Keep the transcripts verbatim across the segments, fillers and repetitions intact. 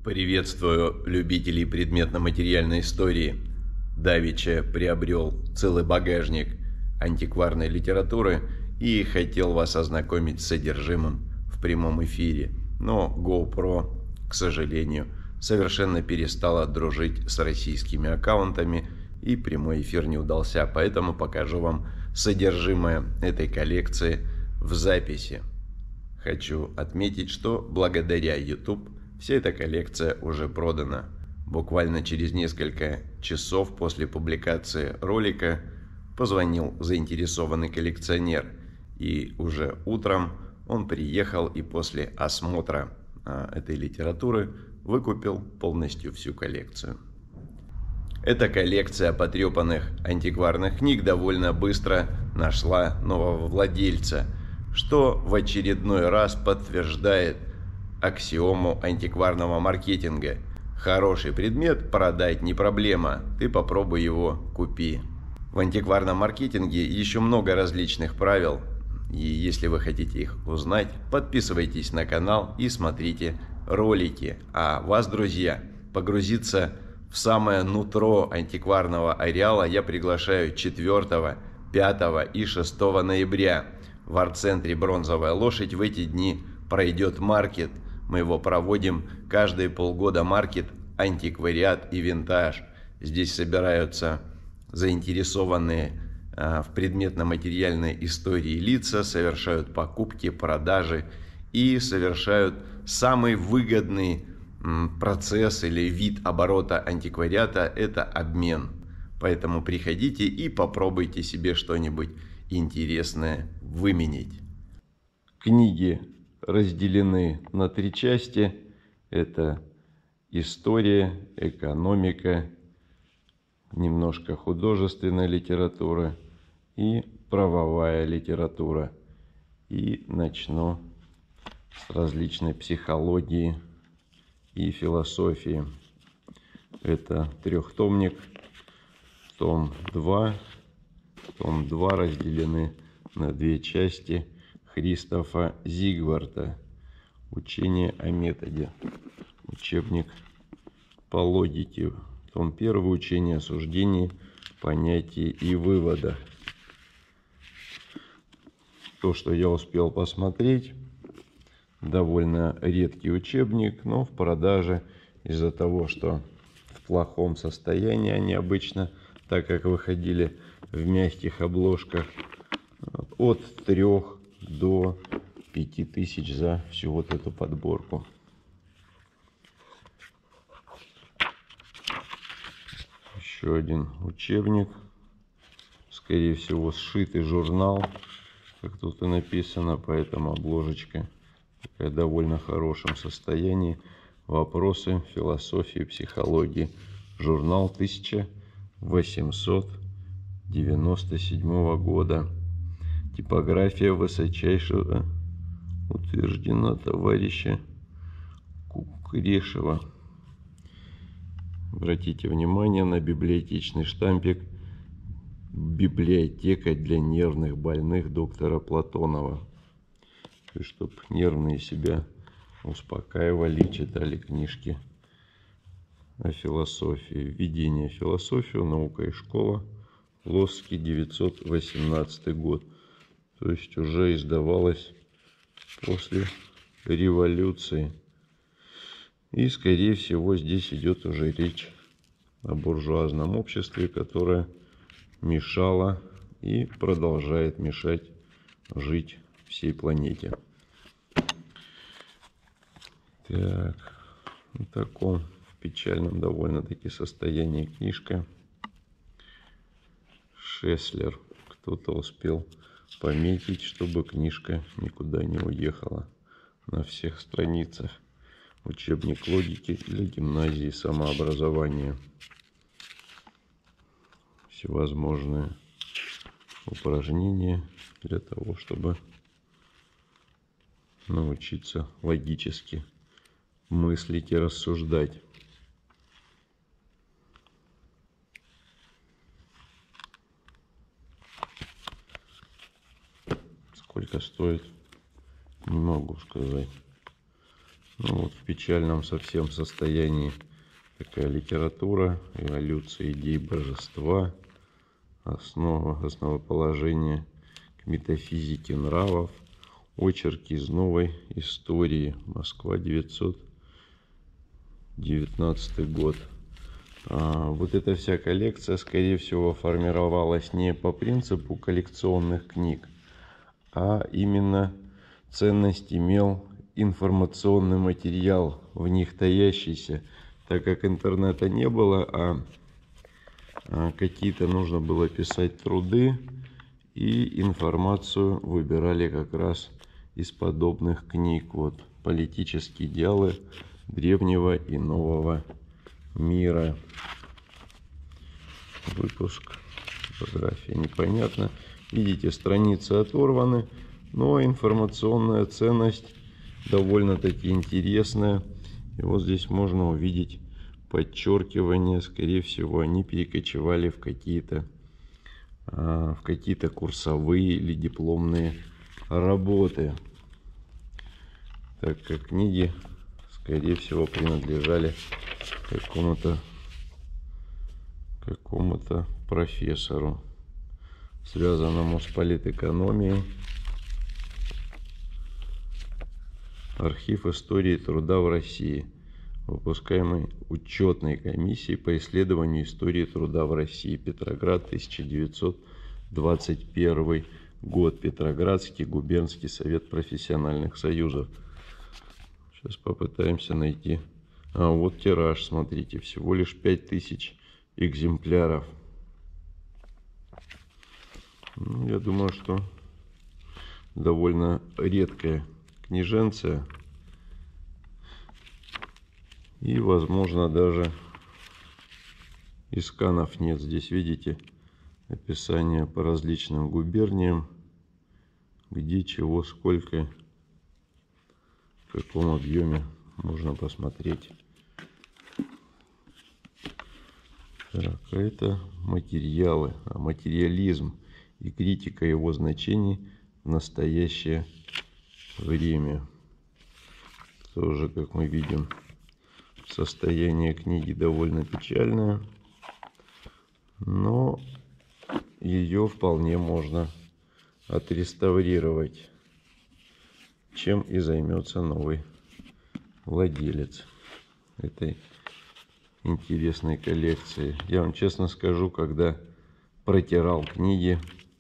Приветствую любителей предметно-материальной истории. Давеча приобрел целый багажник антикварной литературы и хотел вас ознакомить с содержимым в прямом эфире. Но GoPro, к сожалению, совершенно перестала дружить с российскими аккаунтами, и прямой эфир не удался, поэтому покажу вам содержимое этой коллекции в записи. Хочу отметить, что благодаря YouTube вся эта коллекция уже продана. Буквально через несколько часов после публикации ролика позвонил заинтересованный коллекционер, и уже утром он приехал и после осмотра а, этой литературы выкупил полностью всю коллекцию. Эта коллекция потрепанных антикварных книг довольно быстро нашла нового владельца, что в очередной раз подтверждает аксиому антикварного маркетинга: хороший предмет продать не проблема, ты попробуй его купи. В антикварном маркетинге еще много различных правил, и если вы хотите их узнать, подписывайтесь на канал и смотрите ролики. А вас, друзья, погрузиться в самое нутро антикварного ареала я приглашаю четвёртого, пятого и шестого ноября. В арт-центре «Бронзовая лошадь» в эти дни пройдет маркет. Мы его проводим каждые полгода. Маркет «Антиквариат и винтаж». Здесь собираются заинтересованные а, в предметно-материальной истории лица, совершают покупки, продажи и совершают самый выгодный м, процесс или вид оборота антиквариата – это обмен. Поэтому приходите и попробуйте себе что-нибудь интересное выменить. Книги разделены на три части. Это история, экономика, немножко художественная литература и правовая литература. И начну с различной психологии и философии. Это трехтомник, том два. Том два разделены на две части. Христофа Зигварда «Учение о методе». Учебник по логике. Том первый. Учение о суждении, понятии и выводах. То, что я успел посмотреть, довольно редкий учебник, но в продаже из-за того, что в плохом состоянии они обычно, так как выходили в мягких обложках, от трех до пяти тысяч за всю вот эту подборку. Еще один учебник, скорее всего сшитый журнал, как тут и написано, поэтому обложечка такая в довольно хорошем состоянии. Вопросы философии, психологии. Журнал тысяча восемьсот девяносто седьмого года. Типография высочайшего утверждена товарища Кукрешева. Обратите внимание на библиотечный штампик «Библиотека для нервных больных» доктора Платонова. То есть, чтобы нервные себя успокаивали, читали книжки о философии. Введение в философию, наука и школа. Плоский, девятьсот восемнадцатый год. То есть уже издавалось после революции. И, скорее всего, здесь идет уже речь о буржуазном обществе, которое мешало и продолжает мешать жить всей планете. Так, в таком печальном довольно-таки состоянии книжка. Шеслер. Кто-то успел пометить, чтобы книжка никуда не уехала. На всех страницах. Учебник логики для гимназии самообразования. Всевозможные упражнения для того, чтобы научиться логически мыслить и рассуждать. Сколько стоит, не могу сказать. Ну, вот в печальном совсем состоянии такая литература: эволюция идей божества, основа, основоположение к метафизике нравов, очерки из новой истории, Москва, девятьсот девятнадцатый год. А вот эта вся коллекция, скорее всего, формировалась не по принципу коллекционных книг, а именно ценность имел информационный материал в них таящийся, так как интернета не было, а, а какие-то нужно было писать труды, и информацию выбирали как раз из подобных книг. Вот политические идеалы древнего и нового мира. Выпуск, фотография непонятно. Видите, страницы оторваны, но информационная ценность довольно-таки интересная. И вот здесь можно увидеть подчеркивание. Скорее всего, они перекочевали в какие-то в какие-то курсовые или дипломные работы, так как книги, скорее всего, принадлежали какому-то какому-то профессору, связанному с политэкономией. Архив истории труда в России, выпускаемый учетной комиссией по исследованию истории труда в России. Петроград, тысяча девятьсот двадцать первый год. Петроградский губернский совет профессиональных союзов. Сейчас попытаемся найти. А вот тираж, смотрите, всего лишь пять тысяч экземпляров. Ну, я думаю, что довольно редкая книженция. И, возможно, даже и сканов нет. Здесь, видите, описание по различным губерниям, где, чего, сколько, в каком объеме можно посмотреть. Так, это материалы, а материализм и критика его значений в настоящее время. Тоже, как мы видим, состояние книги довольно печальное, но ее вполне можно отреставрировать, чем и займется новый владелец этой интересной коллекции. Я вам честно скажу, когда протирал книги,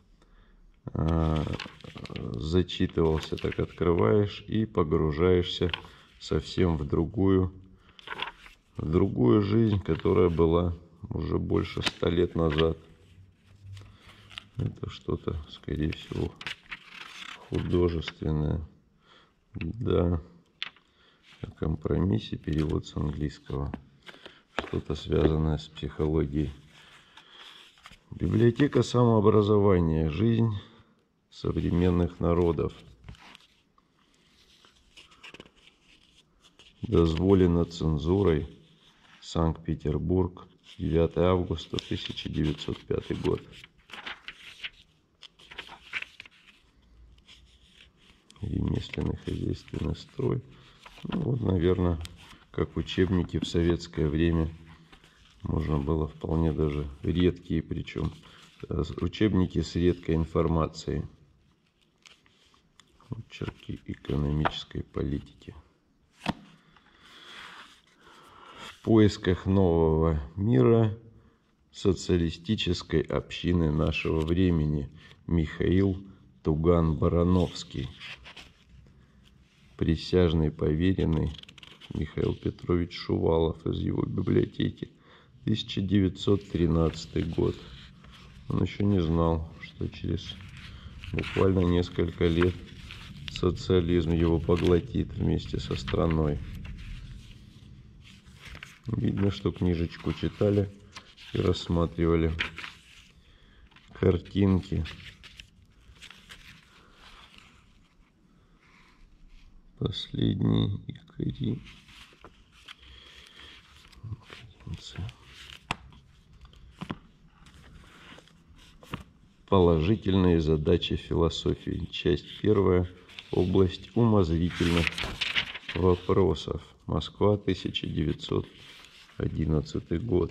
зачитывался, так открываешь и погружаешься совсем в другую в другую жизнь, которая была уже больше ста лет назад. Это что-то, скорее всего, художественное. Да, о компромиссе, перевод с английского. Что-то связанное с психологией. Библиотека самообразования. Жизнь современных народов. Дозволено цензурой. Санкт-Петербург, девятое августа тысяча девятьсот пятый год. Ремесленный хозяйственный строй. Ну, вот, наверное, как учебники в советское время. Можно было вполне даже редкие, причем учебники с редкой информацией. Очерки экономической политики. В поисках нового мира социалистической общины нашего времени. Михаил Туган-Барановский. Присяжный поверенный Михаил Петрович Шувалов из его библиотеки. тысяча девятьсот тринадцатый год. Он еще не знал, что через буквально несколько лет социализм его поглотит вместе со страной. Видно, что книжечку читали и рассматривали картинки. Последние якори. Положительные задачи философии. Часть первая. Область умозрительных вопросов. Москва, тысяча девятьсот одиннадцатый год.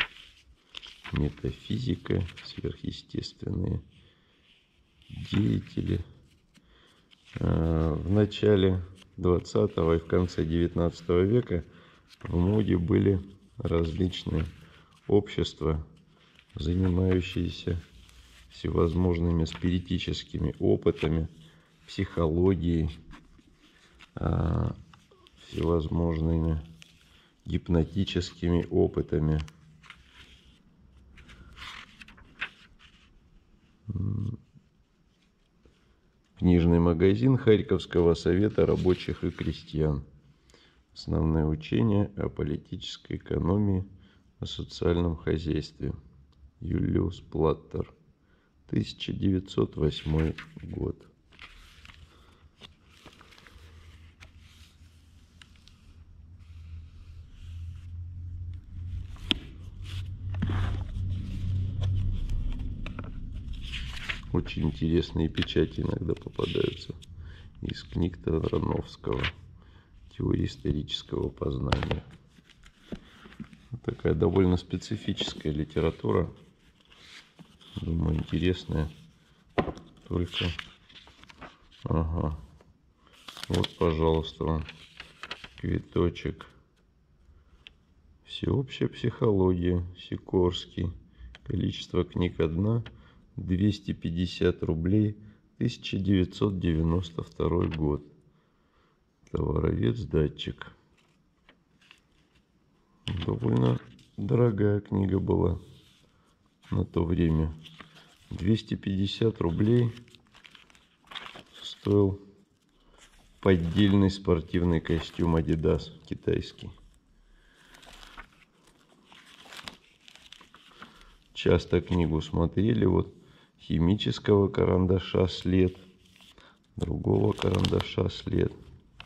Метафизика, сверхъестественные деятели. В начале двадцатого и в конце девятнадцатого века в моде были различные общества, занимающиеся всевозможными спиритическими опытами, психологией, всевозможными гипнотическими опытами. Книжный магазин Харьковского совета рабочих и крестьян. Основные учения о политической экономии, о социальном хозяйстве. Юлиус Платтер. тысяча девятьсот восьмой год. Очень интересные печати иногда попадаются из книг Тарановского. Теория исторического познания. Такая довольно специфическая литература. Думаю, интересная. Только... Ага. Вот, пожалуйста, вам квиточек. Всеобщая психология. Сикорский. Количество книг одна. двести пятьдесят рублей. тысяча девятьсот девяносто второй год. Товаровец-датчик. Довольно дорогая книга была на то время. двести пятьдесят рублей стоил поддельный спортивный костюм Adidas китайский. Часто книгу смотрели. Вот химического карандаша след, другого карандаша след.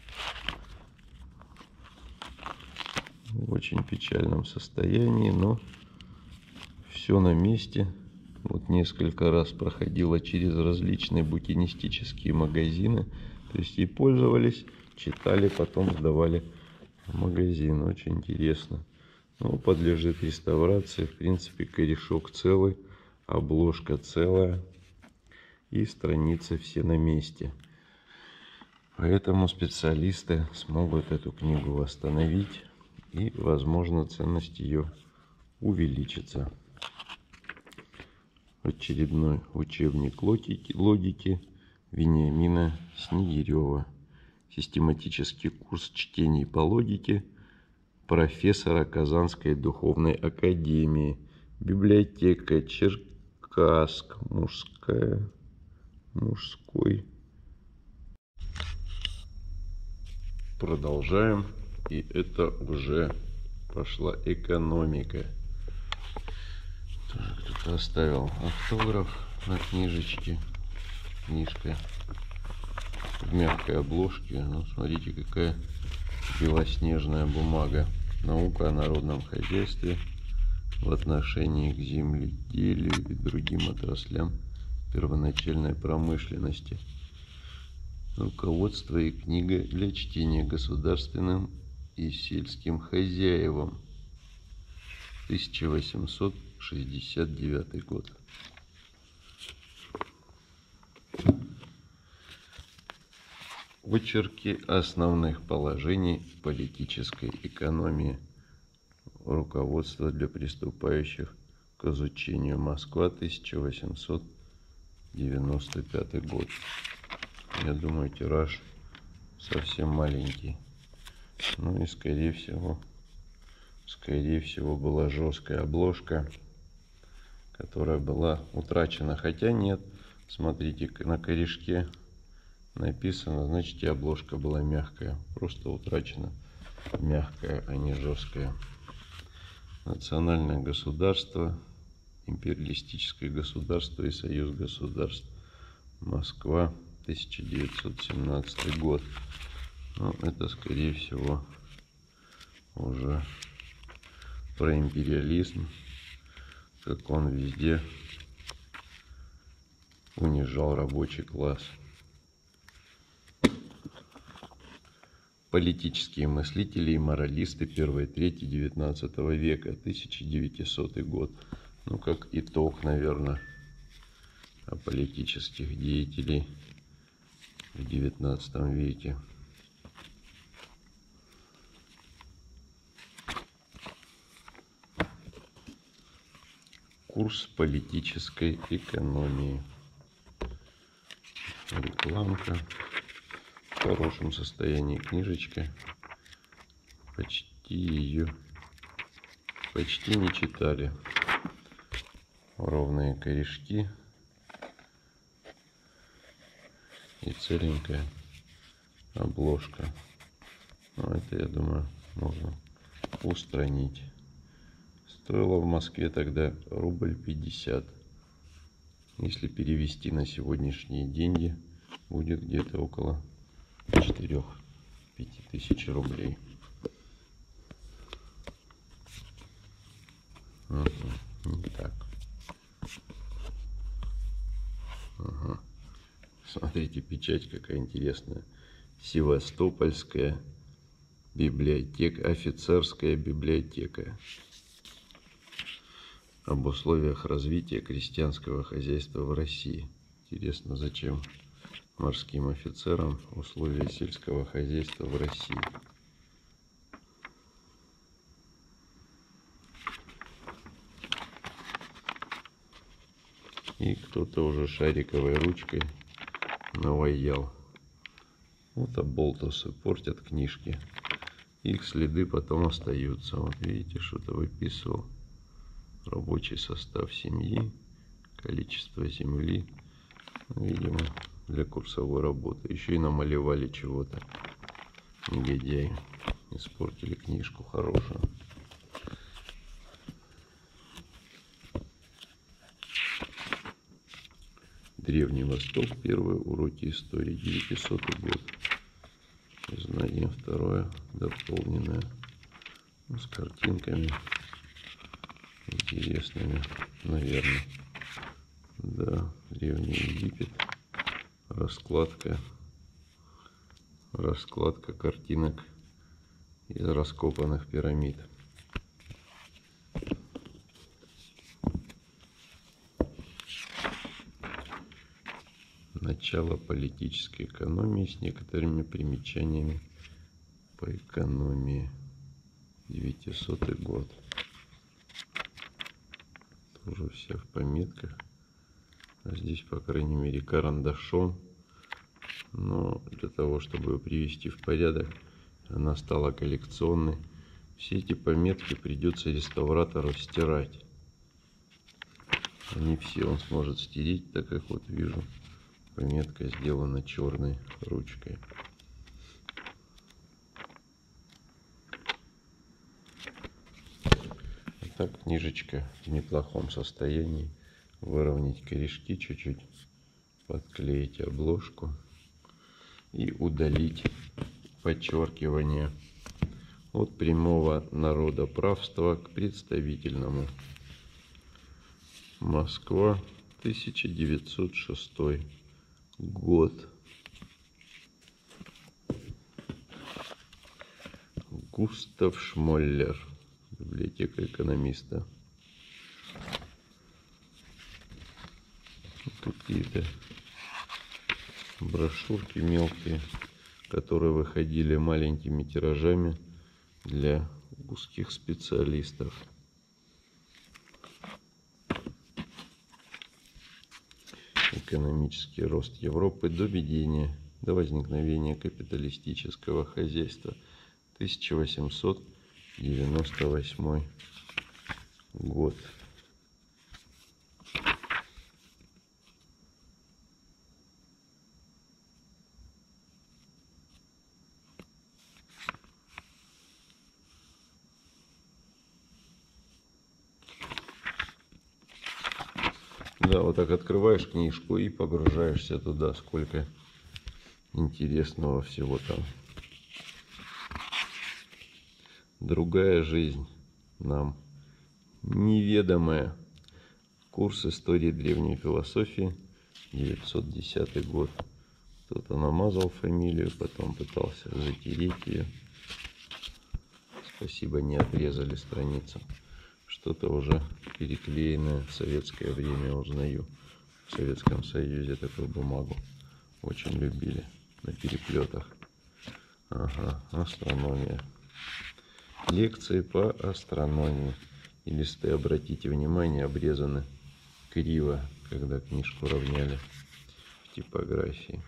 В очень печальном состоянии, но все на месте. Вот несколько раз проходила через различные букинистические магазины. То есть и пользовались, читали, потом сдавали в магазин. Очень интересно. Ну, подлежит реставрации. В принципе, корешок целый, обложка целая и страницы все на месте. Поэтому специалисты смогут эту книгу восстановить. И, возможно, ценность ее увеличится. Очередной учебник логики, логики Вениамина Снегирева. Систематический курс чтений по логике профессора Казанской духовной академии. Библиотека Черкасск. Мужская. Мужской. Продолжаем. И это уже пошла экономика. Кто-то оставил автограф на книжечке. Книжка в мягкой обложке. Ну, смотрите, какая белоснежная бумага. Наука о народном хозяйстве в отношении к земледелию и другим отраслям первоначальной промышленности. Руководство и книга для чтения государственным и сельским хозяевам. тысяча восемьсот шестьдесят девятый год. Вычерки основных положений политической экономии. Руководство для приступающих к изучению. Москва, тысяча восемьсот девяносто пятый год. Я думаю, тираж совсем маленький. Ну и скорее всего, скорее всего была жесткая обложка, которая была утрачена. Хотя нет, смотрите, на корешке написано, значит, и обложка была мягкая. Просто утрачена мягкая, а не жесткая. Национальное государство, империалистическое государство и союз государств. Москва, тысяча девятьсот семнадцатый год. Ну, это, скорее всего, уже про империализм, как он везде унижал рабочий класс. Политические мыслители и моралисты первой трети девятнадцатого века, тысяча девятисотый год. Ну, как итог, наверное, о политических деятелей в девятнадцатом веке. Курс политической экономии. Рекламка. В хорошем состоянии книжечка. Почти ее почти не читали. Ровные корешки и целенькая обложка. Ну, это, я думаю, можно устранить. Стоило в Москве тогда рубль пятьдесят. Если перевести на сегодняшние деньги, будет где-то около четырёх-пяти тысяч рублей. Угу. Не так. Ага. Смотрите, печать какая интересная. Севастопольская библиотека, офицерская библиотека. Об условиях развития крестьянского хозяйства в России. Интересно, зачем морским офицерам условия сельского хозяйства в России? И кто-то уже шариковой ручкой наваял. Вот оболтусы портят книжки. Их следы потом остаются. Вот видите, что-то выписывал. Рабочий состав семьи, количество земли. Видимо, для курсовой работы. Еще и намалевали чего-то. Негодяи. Испортили книжку хорошую. Древний Восток. Первые уроки истории. девятисотый год. Знание второе. Дополненное. Ну, с картинками. Интересными, наверное. Да, Древний Египет. Раскладка. Раскладка картинок из раскопанных пирамид. Начало политической экономии с некоторыми примечаниями по экономии. девятисотый год. Тоже все в пометках. А здесь, по крайней мере, карандашом. Но для того, чтобы ее привести в порядок, она стала коллекционной. Все эти пометки придется реставратору стирать. Не все он сможет стереть, так как вот вижу, пометка сделана черной ручкой. Так, книжечка в неплохом состоянии. Выровнять корешки чуть-чуть, подклеить обложку и удалить подчеркивание от прямого народоправства к представительному. Москва, тысяча девятьсот шестой год. Густав Шмоллер. Библиотека экономиста. Какие-то брошюрки мелкие, которые выходили маленькими тиражами для узких специалистов. Экономический рост Европы до введения, до возникновения капиталистического хозяйства. тысяча восемьсот девяносто восьмой год. Да, вот так открываешь книжку и погружаешься туда, сколько интересного всего там. Другая жизнь нам неведомая. Курс истории древней философии, девятьсот десятый год. Что-то намазал фамилию, потом пытался затереть ее. Спасибо, не отрезали страницу. Что-то уже переклеенное в советское время узнаю. В Советском Союзе такую бумагу очень любили на переплетах. Ага, астрономия. Лекции по астрономии. И листы, обратите внимание, обрезаны криво, когда книжку равняли в типографии.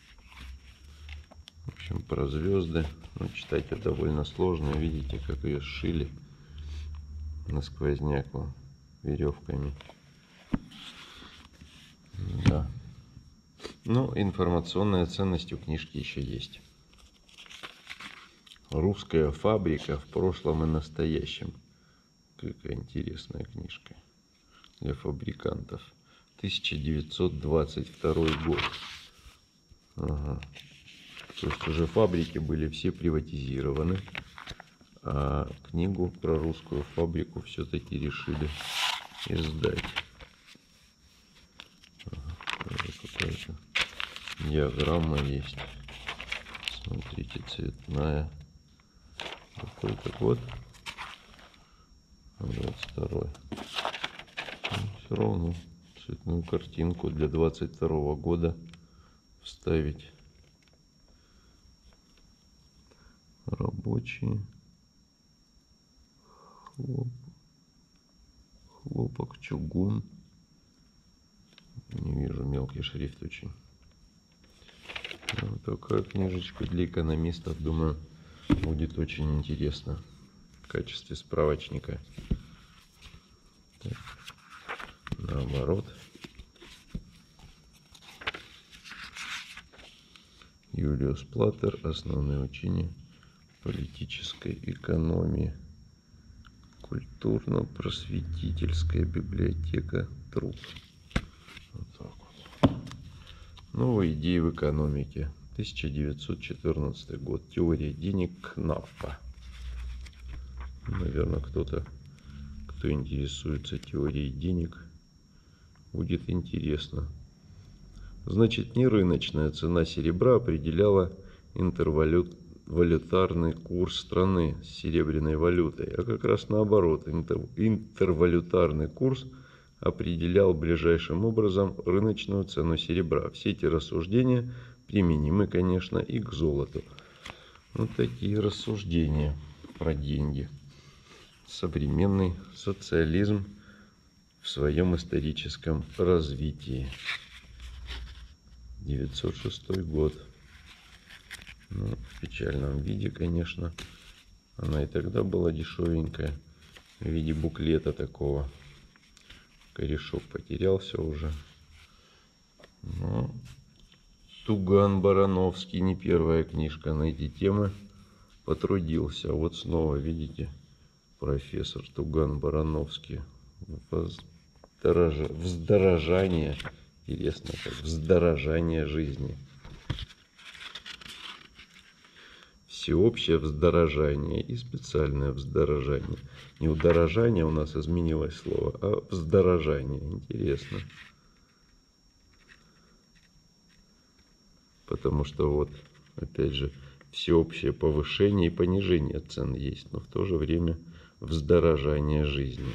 В общем, про звезды. Ну, читать это довольно сложно. Видите, как ее сшили на сквозняку веревками. Да. Но информационная ценность у книжки еще есть. Русская фабрика в прошлом и настоящем. Какая интересная книжка для фабрикантов. тысяча девятьсот двадцать второй год. Ага. То есть уже фабрики были все приватизированы, а книгу про русскую фабрику все-таки решили издать. Ага. Какая-то диаграмма есть. Смотрите, цветная. Какой-то год. двадцать второй. Все равно цветную картинку для двадцать второго года вставить. Рабочие. Хлоп. Хлопок, чугун. Не вижу, мелкий шрифт очень. Вот такая книжечка для экономистов, думаю, будет очень интересно в качестве справочника. Так. Наоборот. Юлиус Платтер. Основные учения политической экономии. Культурно-просветительская библиотека Труд. Вот так вот. Новые идеи в экономике. тысяча девятьсот четырнадцатый год. Теория денег Кнапфа. Наверное, кто-то, кто интересуется теорией денег, будет интересно. Значит, не рыночная цена серебра определяла интервалютарный курс страны с серебряной валютой, а как раз наоборот, интервалютарный курс определял ближайшим образом рыночную цену серебра. Все эти рассуждения применимы, конечно, и к золоту. Вот такие рассуждения про деньги. Современный социализм в своем историческом развитии. девятьсот шестой год. Ну, в печальном виде, конечно. Она и тогда была дешевенькая. В виде буклета такого. Корешок потерялся уже. Но Туган Барановский, не первая книжка на эти темы, потрудился. Вот снова, видите, профессор Туган Барановский. Вздорож... Вздорожание. Интересно, как вздорожание жизни. Всеобщее вздорожание и специальное вздорожание. Не удорожание у нас изменилось слово, а вздорожание. Интересно. Потому что вот, опять же, всеобщее повышение и понижение цен есть, но в то же время вздорожание жизни.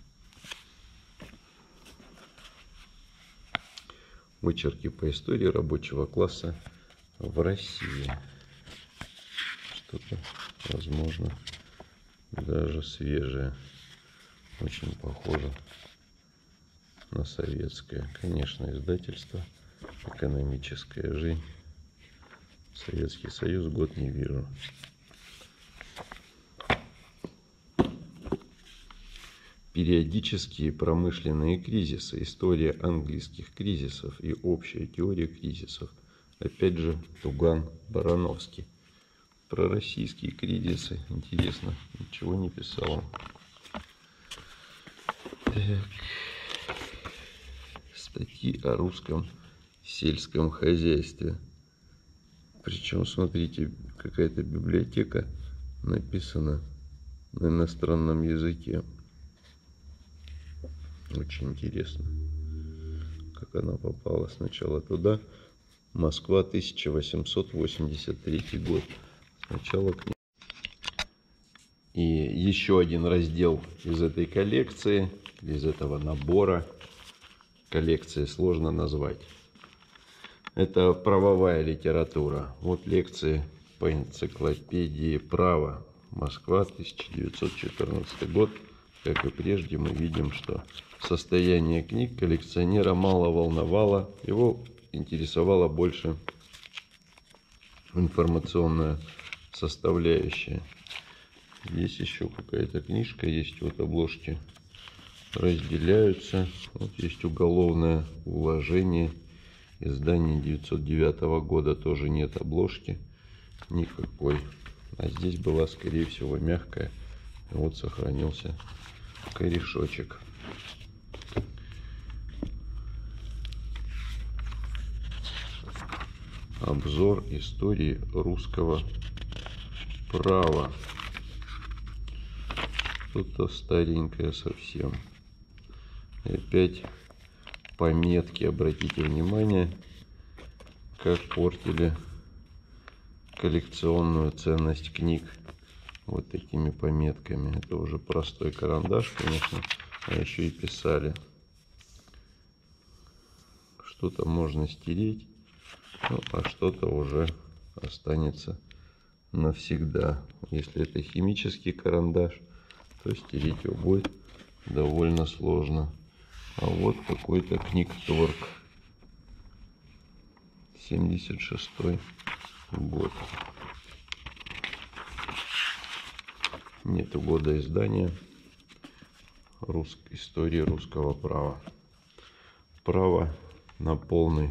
Вычерки по истории рабочего класса в России. Что-то, возможно, даже свежее. Очень похоже на советское. Конечно, издательство «Экономическая жизнь». Советский Союз, год не вижу. Периодические промышленные кризисы. История английских кризисов и общая теория кризисов. Опять же, Туган Барановский. Про российские кризисы, интересно, ничего не писал. Так. Статьи о русском сельском хозяйстве. Причем, смотрите, какая-то библиотека написана на иностранном языке. Очень интересно, как она попала сначала туда, Москва, тысяча восемьсот восемьдесят третий год. Сначала книга. И еще один раздел из этой коллекции, из этого набора. Коллекции сложно назвать. Это правовая литература. Вот лекции по энциклопедии права. Москва, тысяча девятьсот четырнадцатый год. Как и прежде, мы видим, что состояние книг коллекционера мало волновало. Его интересовала больше информационная составляющая. Здесь еще какая-то книжка есть. Вот обложки разделяются. Вот есть уголовное уложение. Издание девятьсот девятого года. Тоже нет обложки никакой. А здесь была, скорее всего, мягкая. Вот сохранился корешочек. Обзор истории русского права. Что-то старенькое совсем. И опять пометки. Обратите внимание, как портили коллекционную ценность книг вот такими пометками. Это уже простой карандаш, конечно, а еще и писали. Что-то можно стереть, ну, а что-то уже останется навсегда. Если это химический карандаш, то стереть его будет довольно сложно. А вот какой-то книгторг. семьдесят шестой год. Нету года издания. Рус... Истории русского права. Право на полный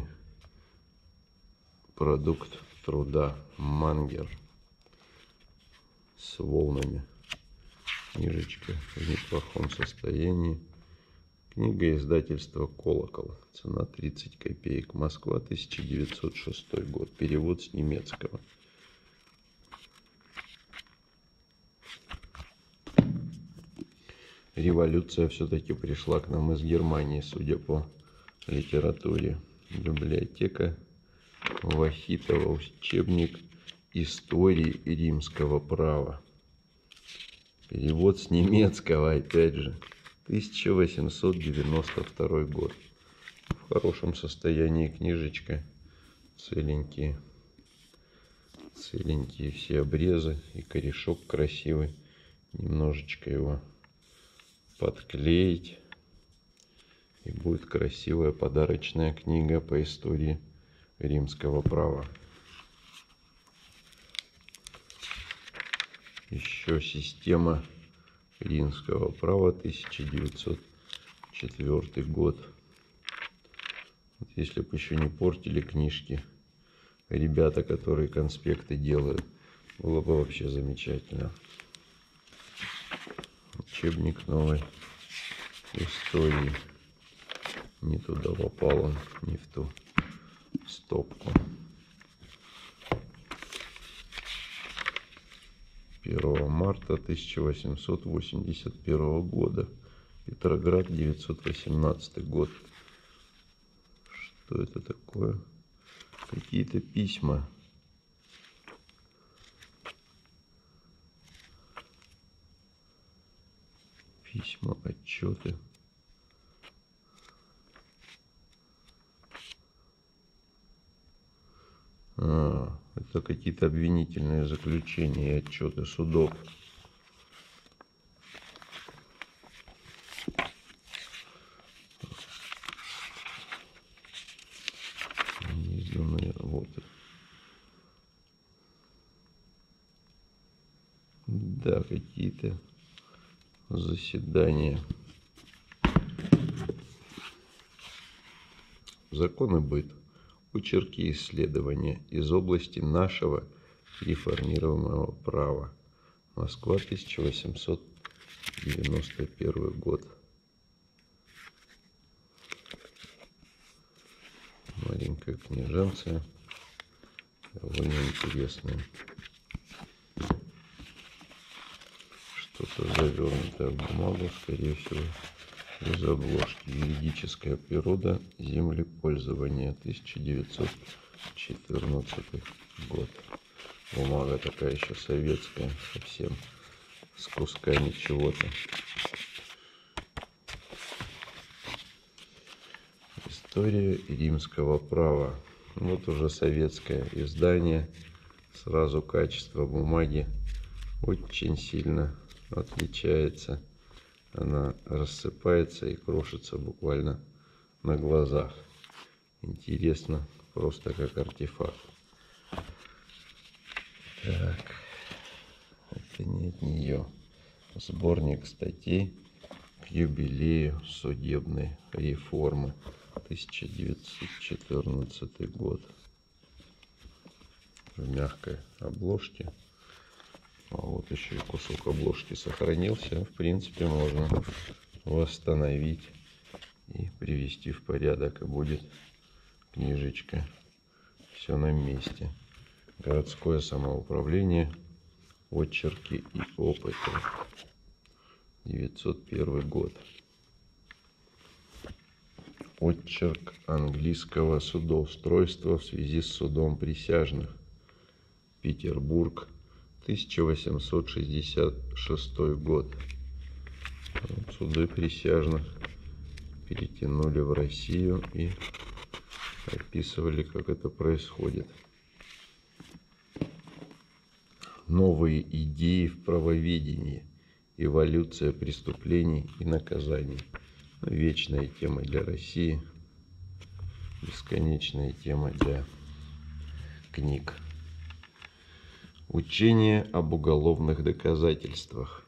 продукт труда. Мангер. С волнами. Книжечка в неплохом состоянии. Книга издательства «Колокол». Цена тридцать копеек. Москва, тысяча девятьсот шестой год. Перевод с немецкого. Революция все-таки пришла к нам из Германии, судя по литературе. Библиотека Вахитова. Учебник истории римского права. Перевод с немецкого, опять же. тысяча восемьсот девяносто второй год. В хорошем состоянии книжечка. Целенькие. Целенькие все обрезы. И корешок красивый. Немножечко его подклеить. И будет красивая подарочная книга по истории римского права. Еще система римского права, тысяча девятьсот четвёртый год. Вот если бы еще не портили книжки ребята, которые конспекты делают, было бы вообще замечательно. Учебник новой истории. Не туда попал он, не в ту стопку. первого марта тысяча восемьсот восемьдесят первого года. Петроград, девятьсот восемнадцатый год. Что это такое? Какие-то письма. Письма, отчеты. А, это какие-то обвинительные заключения и отчеты судов. Изданные, вот. Да, какие-то заседания. Закон и быт. Очерки исследования из области нашего реформируемого права. Москва, тысяча восемьсот девяносто первый год. Маленькая книженция. Довольно интересная. Что-то завернутое в бумагу, скорее всего, из обложки. Юридическая природа землепользования, тысяча девятьсот четырнадцатый год. Бумага такая еще советская, совсем с кусками чего-то. История римского права. Вот уже советское издание. Сразу качество бумаги очень сильно отличается. Она рассыпается и крошится буквально на глазах. Интересно, просто как артефакт. Так, это не от нее. Сборник статей к юбилею судебной реформы. тысяча девятьсот четырнадцатый год. В мягкой обложке. А вот еще и кусок обложки сохранился. В принципе, можно восстановить и привести в порядок. И будет книжечка. Все на месте. Городское самоуправление. Очерки и опыты. девятьсот первый год. Очерк английского судоустройства в связи с судом присяжных. Петербург. тысяча восемьсот шестьдесят шестой год. Суды присяжных перетянули в Россию и описывали, как это происходит. Новые идеи в правоведении. Эволюция преступлений и наказаний. Вечная тема для России. Бесконечная тема для книг. Учение об уголовных доказательствах.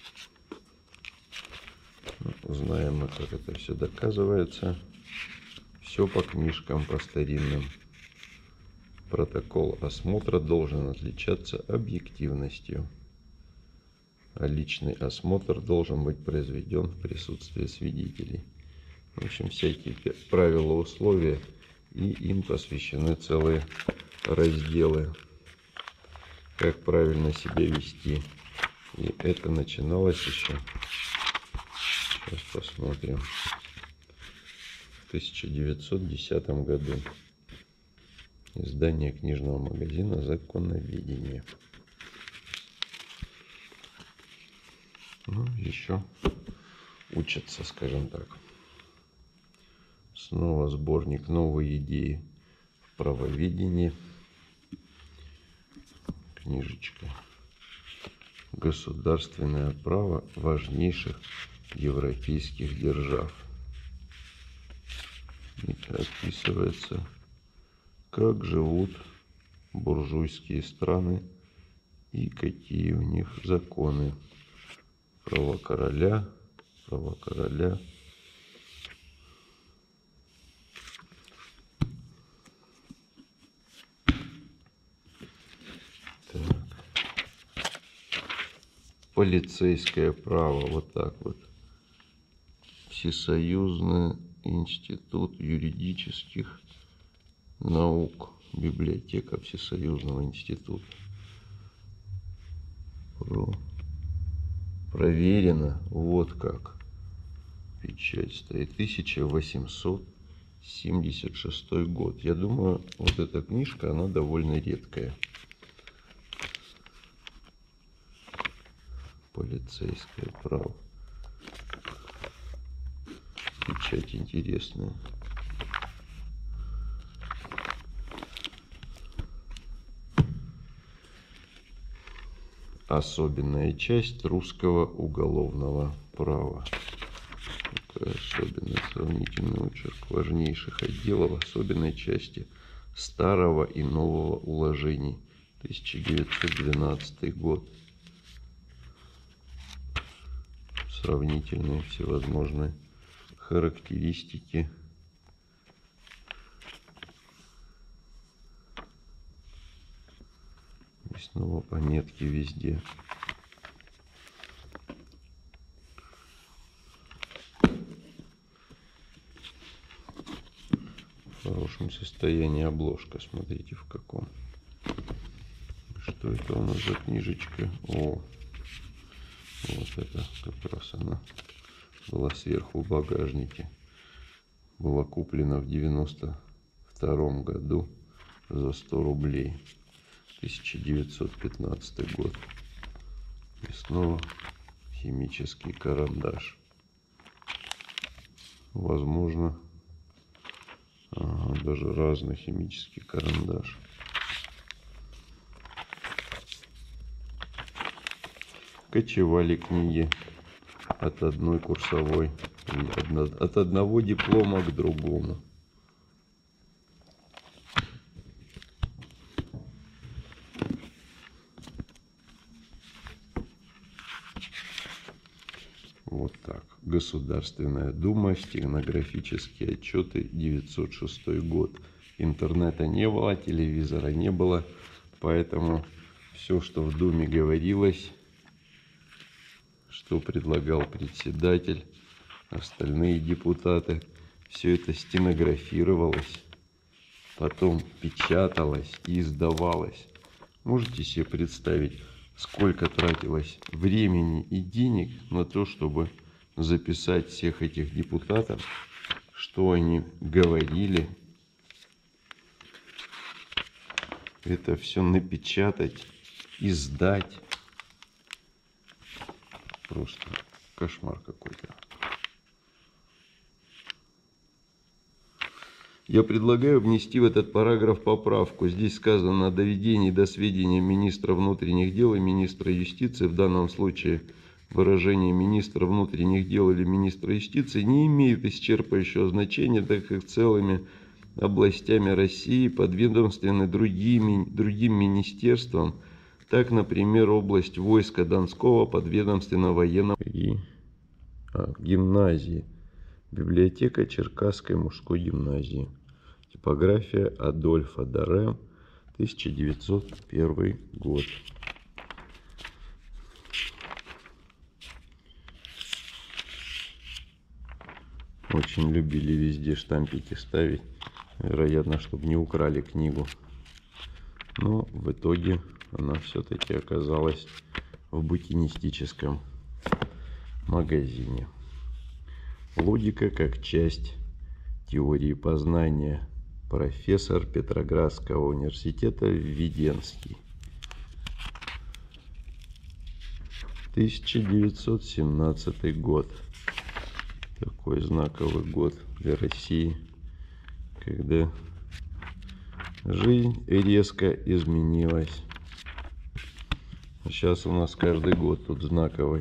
Узнаем мы, как это все доказывается. Все по книжкам, по старинным. Протокол осмотра должен отличаться объективностью, а личный осмотр должен быть произведен в присутствии свидетелей. В общем, всякие правила, условия, и им посвящены целые разделы, как правильно себя вести. И это начиналось еще, сейчас посмотрим, в тысяча девятьсот десятом году. Издание книжного магазина «Законоведение». Ну, еще учатся, скажем так. Снова сборник «Новые идеи в правоведении». Книжечка. Государственное право важнейших европейских держав. И описывается, как живут буржуйские страны и какие у них законы. Права короля, права короля. Так. Полицейское право, вот так вот. Всесоюзный институт юридических наук. Библиотека Всесоюзного института. Про... Проверено. Вот как. Печать стоит. тысяча восемьсот семьдесят шестой год. Я думаю, вот эта книжка, она довольно редкая. Полицейское право. Печать интересная. Особенная часть русского уголовного права. Такая особенная, сравнительный очерк важнейших отделов особенной части старого и нового уложений. тысяча девятьсот двенадцатый год. Сравнительные всевозможные характеристики. И снова пометки везде. В хорошем состоянии обложка. Смотрите, в каком. Что это у нас за книжечка? О, вот это как раз она была сверху в багажнике. Была куплена в девяносто втором году за сто рублей. тысяча девятьсот пятнадцатый год. И снова химический карандаш. Возможно, ага, даже разный химический карандаш. Кочевали книги от одной курсовой, от одного диплома к другому. Вот так. Государственная Дума, стенографические отчеты, девятьсот шестой год. Интернета не было, телевизора не было, поэтому все, что в Думе говорилось, что предлагал председатель, остальные депутаты, все это стенографировалось, потом печаталось и издавалось. Можете себе представить, сколько тратилось времени и денег на то, чтобы записать всех этих депутатов, что они говорили, это все напечатать, издать. Просто кошмар какой-то. Я предлагаю внести в этот параграф поправку. Здесь сказано о доведении до сведения министра внутренних дел и министра юстиции. В данном случае выражение министра внутренних дел или министра юстиции не имеет исчерпывающего значения, так как целыми областями России подведомственны другим, другим министерствам. Так, например, область войска Донского подведомственно военного и а, гимназии. Библиотека Черкасской мужской гимназии. Типография Адольфа Даре, тысяча девятьсот первый год. Очень любили везде штампики ставить. Вероятно, чтобы не украли книгу. Но в итоге она все-таки оказалась в букинистическом магазине. Логика как часть теории познания. Профессор Петроградского университета Введенский. тысяча девятьсот семнадцатый год. Такой знаковый год для России, когда жизнь резко изменилась. Сейчас у нас каждый год тут знаковый.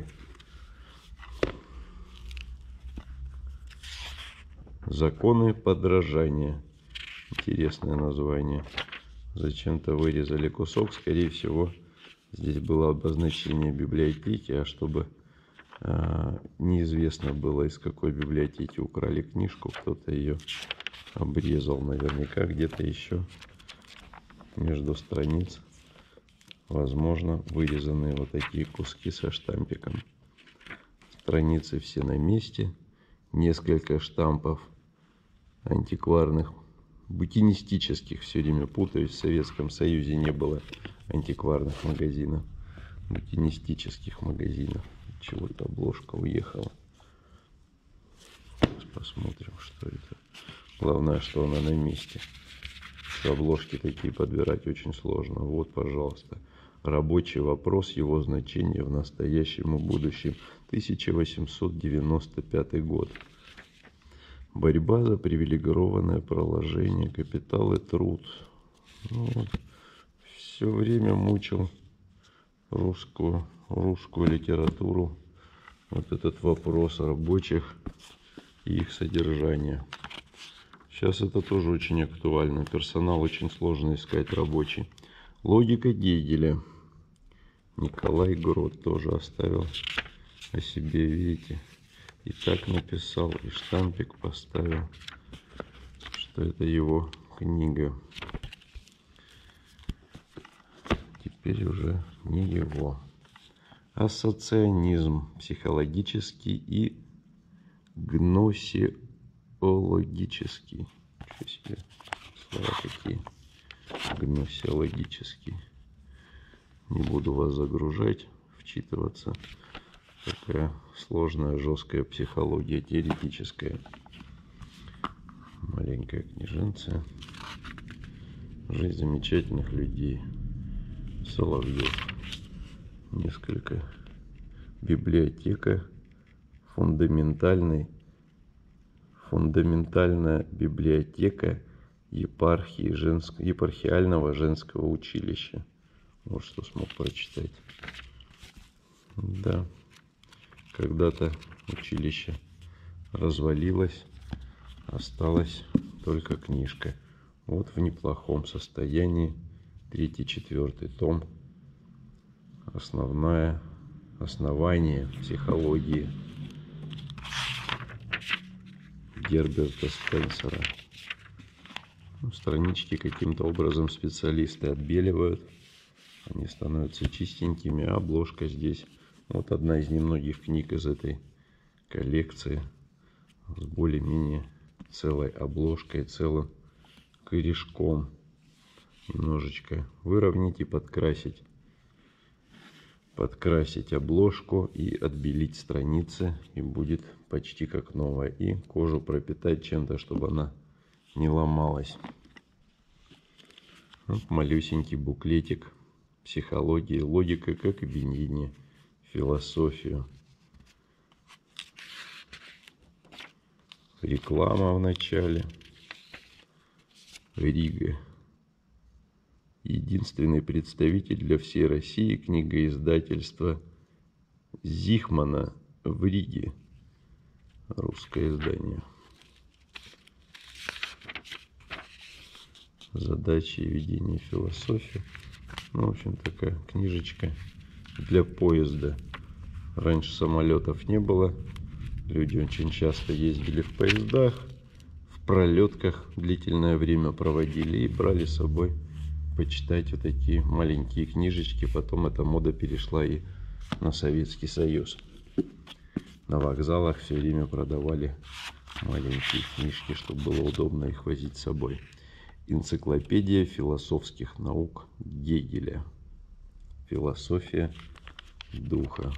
Законы подражания. Интересное название. Зачем-то вырезали кусок. Скорее всего, здесь было обозначение библиотеки, а чтобы а, неизвестно было, из какой библиотеки украли книжку, кто-то ее обрезал. Наверняка где-то еще между страниц, возможно, вырезанные вот такие куски со штампиком. Страницы все на месте. Несколько штампов антикварных, букинистических, все время путаюсь, в Советском Союзе не было антикварных магазинов, букинистических магазинов. Чего-то обложка уехала. Сейчас посмотрим, что это. Главное, что она на месте. Что обложки такие подбирать очень сложно. Вот, пожалуйста. Рабочий вопрос, его значение в настоящем и будущем. тысяча восемьсот девяносто пятый год. Борьба за привилегированное положение, капитал и труд. Ну, вот. Все время мучил русскую, русскую литературу вот этот вопрос рабочих и их содержания. Сейчас это тоже очень актуально. Персонал очень сложно искать рабочий. Логика Гегеля. Николай Грот тоже оставил о себе, видите. И так написал, и штампик поставил, что это его книга. Теперь уже не его. Ассоцианизм психологический и гносеологический. Что себе слова такие. Гносеологический. Не буду вас загружать, вчитываться. Такая сложная, жесткая психология, теоретическая. Маленькая книженция. Жизнь замечательных людей. Соловьев. Несколько. Библиотека. Фундаментальный. Фундаментальная библиотека епархии женск... епархиального женского училища. Вот что смог прочитать. Да. Когда-то училище развалилось. Осталась только книжка. Вот в неплохом состоянии. Третий, четвертый том. Основное основание психологии Герберта Спенсера. Ну, странички каким-то образом специалисты отбеливают. Они становятся чистенькими, а обложка здесь. Вот одна из немногих книг из этой коллекции с более-менее целой обложкой, целым корешком. Немножечко выровнять и подкрасить. Подкрасить обложку и отбелить страницы. И будет почти как новая. И кожу пропитать чем-то, чтобы она не ломалась. Вот малюсенький буклетик. Психология, логика, как объединение, философию. Реклама в начале. Рига. Единственный представитель для всей России книгоиздательства Зихмана в Риге. Русское издание. Задачи и ведение философии. Ну, в общем, такая книжечка для поезда. Раньше самолетов не было. Люди очень часто ездили в поездах, в пролетках длительное время проводили и брали с собой почитать вот такие маленькие книжечки. Потом эта мода перешла и на Советский Союз. На вокзалах все время продавали маленькие книжки, чтобы было удобно их возить с собой. Энциклопедия философских наук Гегеля. Философия духа.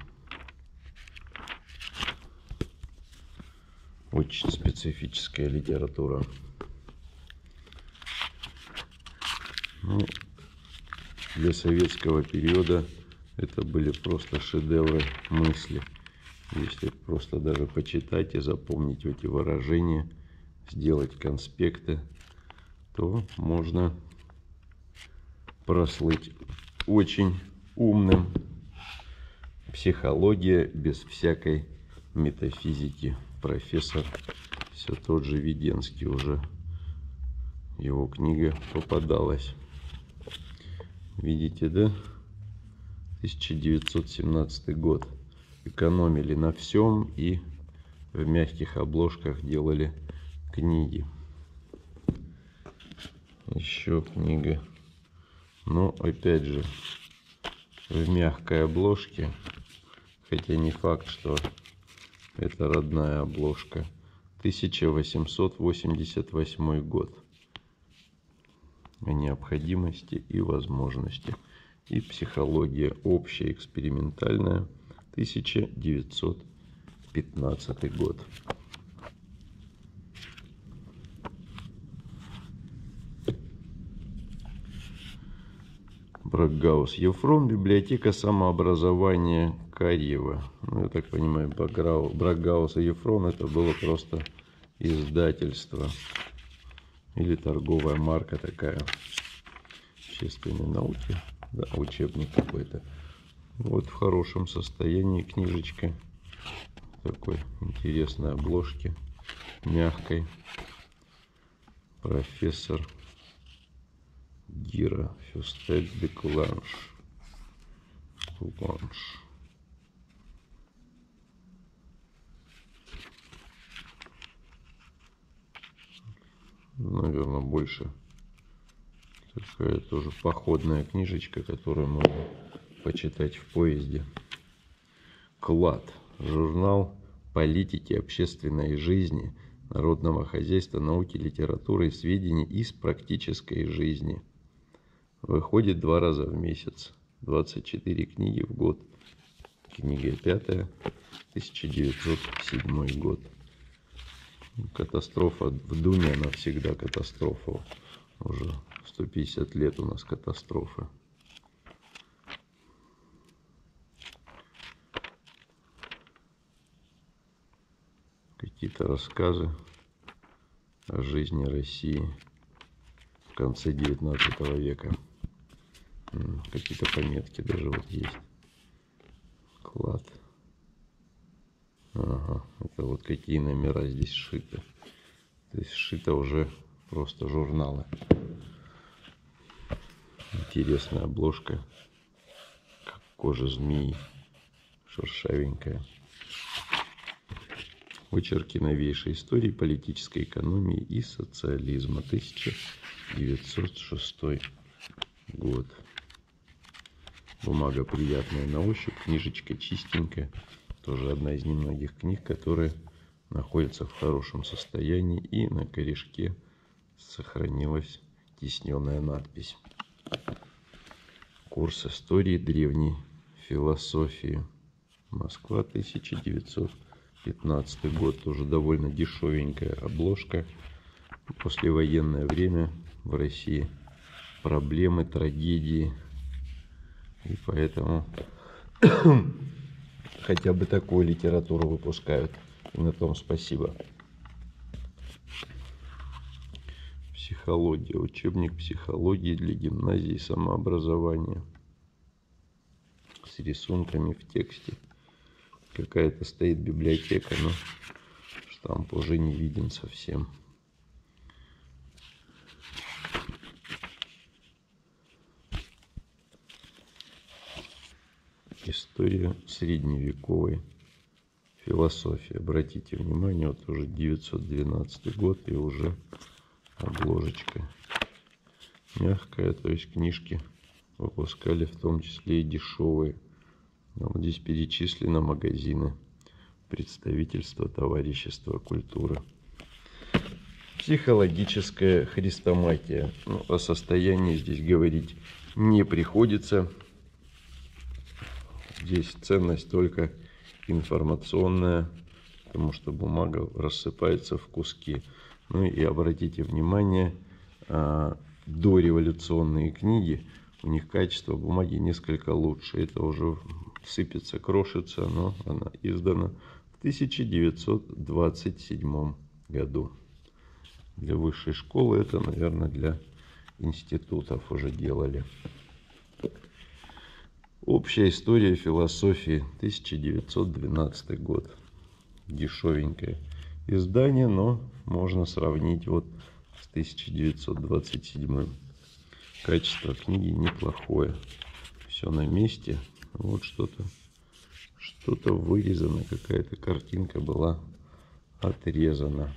Очень специфическая литература. Ну, для советского периода это были просто шедевры мысли. Если просто даже почитать и запомнить эти выражения, сделать конспекты, то можно прослыть очень умным. Психология без всякой метафизики. Профессор все тот же Веденский уже. Его книга попадалась. Видите, да? тысяча девятьсот семнадцатый год. Экономили на всем и в мягких обложках делали книги. Еще книга. Но опять же в мягкой обложке. Хотя не факт, что это родная обложка. тысяча восемьсот восемьдесят восьмой год. О необходимости и возможности. И психология общая, экспериментальная. тысяча девятьсот пятнадцатый год. Брагаус Ефрон. Библиотека самообразования Карьева. Ну, я так понимаю, Брагаус и Ефрон это было просто издательство. Или торговая марка такая. Общественной науки. Да, учебник какой-то. Вот в хорошем состоянии книжечка. Такой интересной обложки. Мягкой. Профессор Гира Фюстель де Куланш. Куланш. Наверное, больше такая тоже походная книжечка, которую можно почитать в поезде. Клад. Журнал политики, общественной жизни, народного хозяйства, науки, литературы и сведений из практической жизни. Выходит два раза в месяц. двадцать четыре книги в год. Книга пятая. тысяча девятьсот седьмой год. Катастрофа в Думе, она всегда катастрофа. Уже сто пятьдесят лет у нас катастрофы. Какие-то рассказы о жизни России в конце девятнадцатого века. Какие-то пометки даже вот есть. Клад. Ага, это вот какие номера здесь сшиты. То есть сшито уже просто журналы. Интересная обложка. Как кожа змеи. Шершавенькая. Очерки новейшей истории политической экономии и социализма. тысяча девятьсот шестой год. Бумага приятная на ощупь, книжечка чистенькая. Тоже одна из немногих книг, которые находятся в хорошем состоянии. И на корешке сохранилась тисненная надпись. Курс истории древней философии. Москва, тысяча девятьсот пятнадцатый год. Тоже довольно дешевенькая обложка. Послевоенное время в России. Проблемы, трагедии. И поэтому хотя бы такую литературу выпускают. И на том спасибо. Психология. Учебник психологии для гимназии и самообразования. С рисунками в тексте. Какая-то стоит библиотека, но штамп уже не виден совсем. История средневековой философии. Обратите внимание, вот уже девятьсот двенадцатый год и уже обложечка мягкая. То есть книжки выпускали в том числе и дешевые. Вот здесь перечислены магазины, представительства товарищества культуры. Психологическая хрестоматия. Ну, о состоянии здесь говорить не приходится. Здесь ценность только информационная, потому что бумага рассыпается в куски. Ну и обратите внимание, дореволюционные книги, у них качество бумаги несколько лучше. Это уже сыпется, крошится, но она издана в тысяча девятьсот двадцать седьмом году. Для высшей школы это, наверное, для институтов уже делали. Общая история философии, тысяча девятьсот двенадцатый год. Дешевенькое издание, но можно сравнить вот с тысяча девятьсот двадцать седьмым. Качество книги неплохое. Все на месте. Вот что-то что-то вырезано, какая-то картинка была отрезана.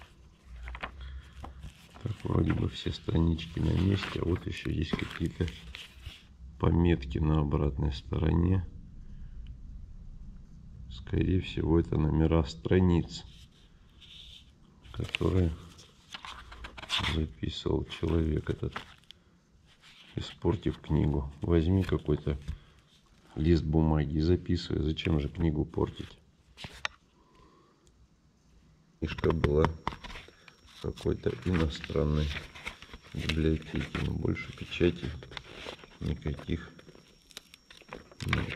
Так, вроде бы все странички на месте, а вот еще есть какие-то пометки на обратной стороне. Скорее всего, это номера страниц, которые записывал человек этот, испортив книгу. Возьми какой-то лист бумаги и записывай. Зачем же книгу портить? Книжка была какой-то иностранной библиотеки, но больше печати никаких нет.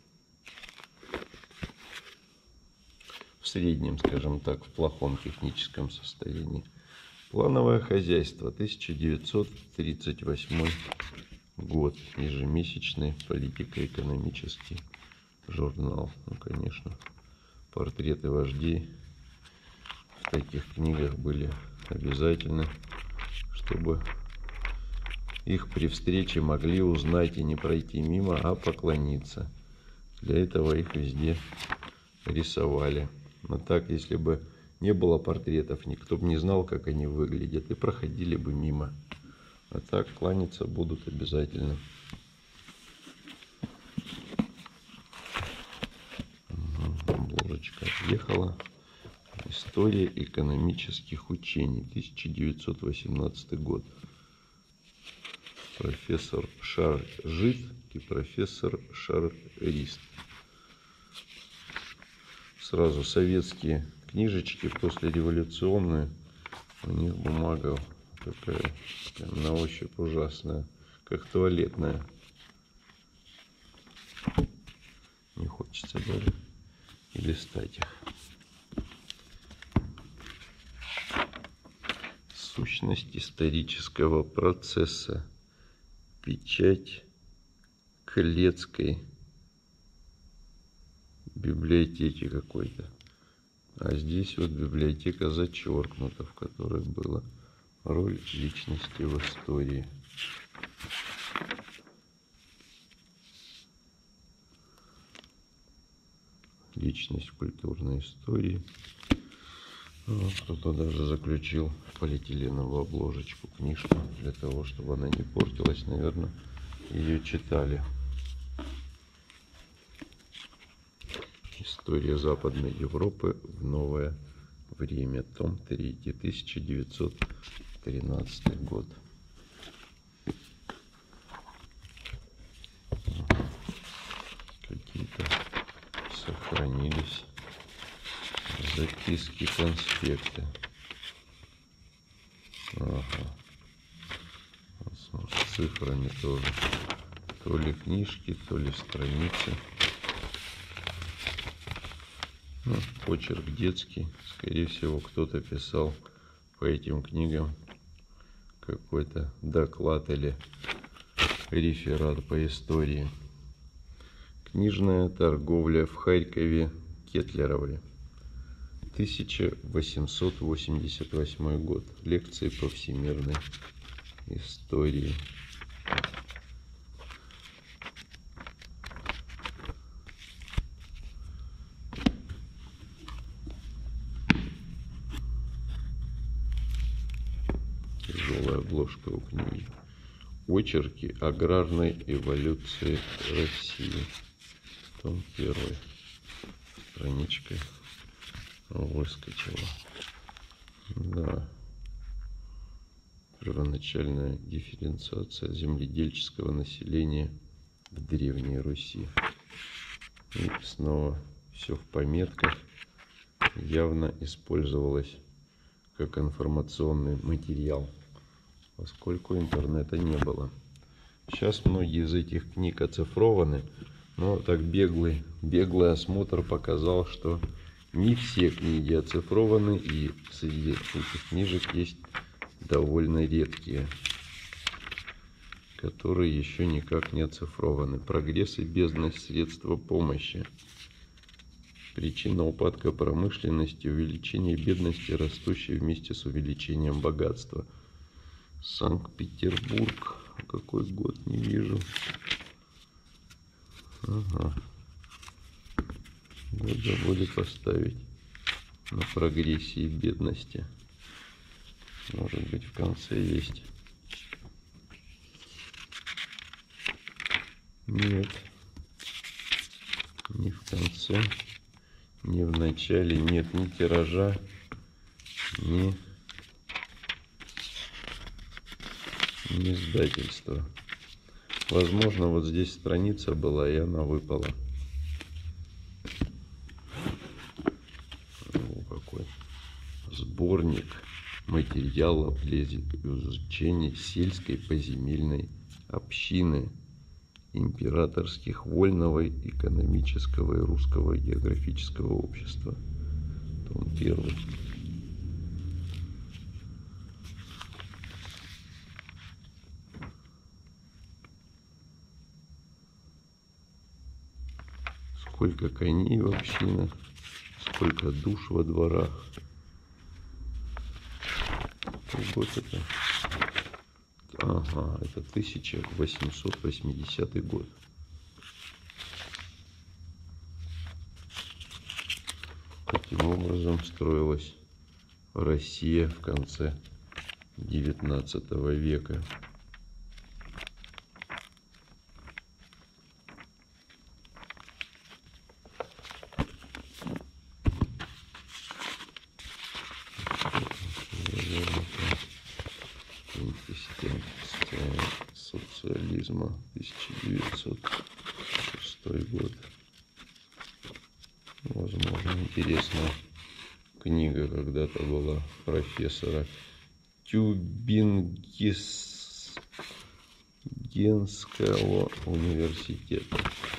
В среднем, скажем так, в плохом техническом состоянии. Плановое хозяйство, тысяча девятьсот тридцать восьмой год. Ежемесячный политико-экономический журнал. Ну, конечно, портреты вождей в таких книгах были обязательны, чтобы их при встрече могли узнать и не пройти мимо, а поклониться. Для этого их везде рисовали. Но так, если бы не было портретов, никто бы не знал, как они выглядят, и проходили бы мимо. А так кланяться будут обязательно. Обложечка отъехала. История экономических учений, тысяча девятьсот восемнадцатый год. Профессор Шар-Жид и профессор Шар-Рист. Сразу советские книжечки, послереволюционные. У них бумага Такая, такая на ощупь ужасная, как туалетная. Не хочется даже и листать их. Сущность исторического процесса. Печать Клецкой библиотеки какой-то. А здесь вот библиотека зачеркнута, в которой была роль личности в истории. Личность в культурной истории. Вот, кто-то даже заключил в полиэтиленовую обложечку книжку для того, чтобы она не портилась. Наверное, ее читали. История Западной Европы в новое время. Том третий, тысяча девятьсот тринадцатый год. Какие-то сохранились записки, конспекты. Ага. С цифрами тоже. То ли книжки, то ли страницы. Ну, почерк детский. Скорее всего, кто-то писал по этим книгам какой-то доклад или реферат по истории. Книжная торговля в Харькове Кетлеровой. тысяча восемьсот восемьдесят восьмой год. Лекции по всемирной истории. Тяжелая обложка у книги. Очерки аграрной эволюции России. Том первый. Страничка выскочила. Да. Первоначальная дифференциация земледельческого населения в Древней Руси. И снова все в пометках. Явно использовалось как информационный материал, поскольку интернета не было. Сейчас многие из этих книг оцифрованы, но так беглый, беглый осмотр показал, что не все книги оцифрованы, и среди этих книжек есть довольно редкие, которые еще никак не оцифрованы. Прогресс и бедность, средства помощи. Причина упадка промышленности, увеличение бедности, растущей вместе с увеличением богатства. Санкт-Петербург. Какой год, не вижу. Ага. Год забыли поставить на прогрессе и бедности. Может быть, в конце есть. Нет. Не в конце. Ни в начале нет ни тиража, ни, ни издательства. Возможно, вот здесь страница была, и она выпала. О, какой сборник материалов для изучения сельской поземельной общины императорских вольного экономического и русского географического общества. Том первый. Сколько коней в общинах, сколько душ во дворах. Какой год это? Ага, это тысяча восемьсот восьмидесятый год. Таким образом строилась Россия в конце девятнадцатого века. Социализма, тысяча девятьсот шестой год. Возможно, интересная книга когда-то была профессора Тюбингенского университета.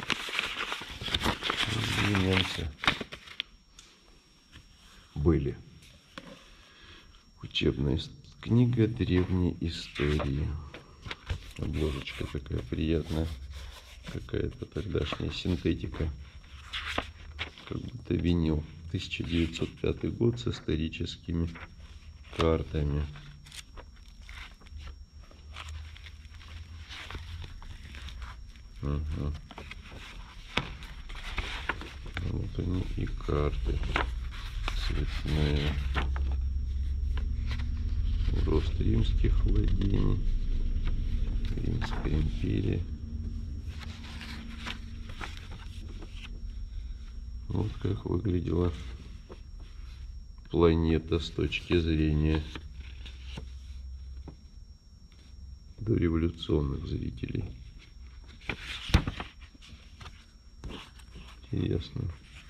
И немцы были. Учебная книга древней истории. Обложечка такая приятная. Какая-то тогдашняя синтетика. Как будто винил. тысяча девятьсот пятый год с историческими картами. Угу. Вот они и карты цветные. Рост римских владений, Римской империи. Вот как выглядела планета с точки зрения дореволюционных зрителей. Интересно.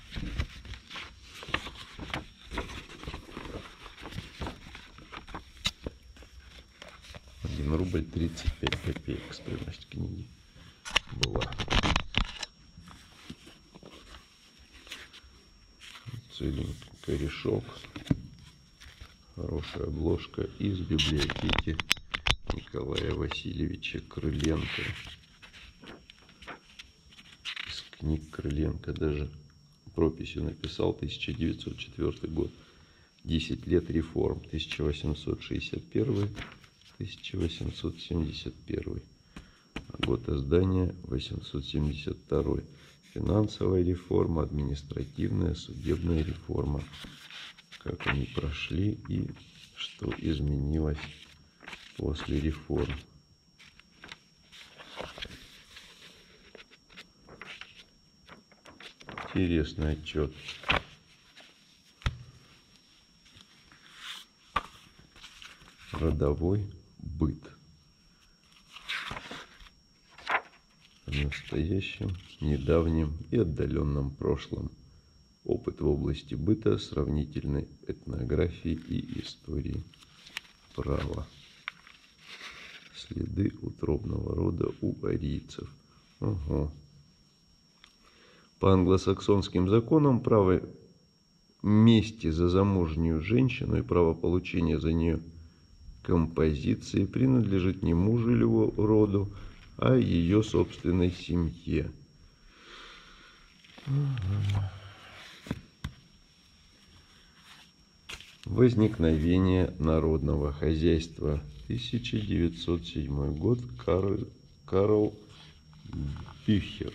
один рубль тридцать пять копеек стоимость книги была. Целенький корешок. Хорошая обложка из библиотеки Николая Васильевича Крыленко. Из книг Крыленко даже прописью написал тысяча девятьсот четвёртый год. десять лет реформ. тысяча восемьсот шестьдесят первый — тысяча восемьсот семьдесят первый. Год издания восемьсот семьдесят второй. Финансовая реформа, административная, судебная реформа. Как они прошли и что изменилось после реформ. Интересный отчет. Родовой быт. В настоящем, недавнем и отдаленном прошлом. Опыт в области быта, сравнительной этнографии и истории права. Следы утробного рода у арийцев. Угу. По англосаксонским законам право мести за замужнюю женщину и право получения за нее композиции принадлежит не мужу или его роду, а ее собственной семье. Возникновение народного хозяйства. тысяча девятьсот седьмой год. Карл, Карл Бюхер.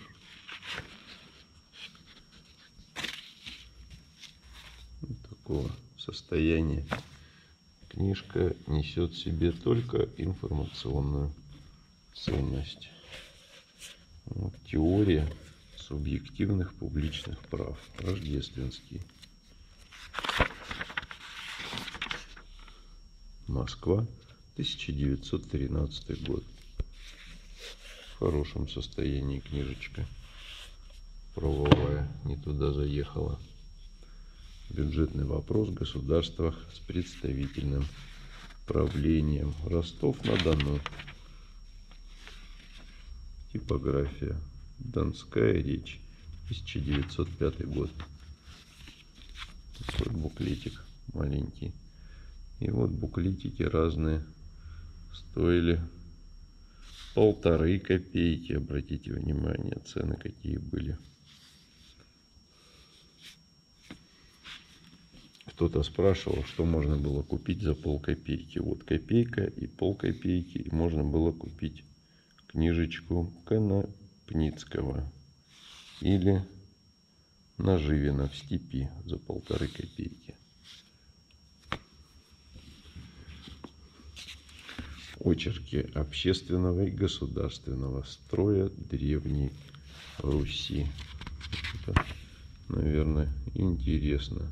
Вот такого состояния. Книжка несет в себе только информационную ценность. Вот, теория субъективных публичных прав. Рождественский. Москва, тысяча девятьсот тринадцатый год. В хорошем состоянии книжечка. Правовая, не туда заехала. Бюджетный вопрос в государствах с представительным правлением. Ростов-на-Дону. Типография. Донская речь. тысяча девятьсот пятый год. Такой буклетик маленький. И вот буклетики разные стоили полторы копейки. Обратите внимание, цены какие были. Кто-то спрашивал, что можно было купить за полкопейки. Вот копейка и полкопейки. И можно было купить книжечку Конопницкого или Наживина в степи за полторы копейки. Очерки общественного и государственного строя Древней Руси. Это, наверное, интересно.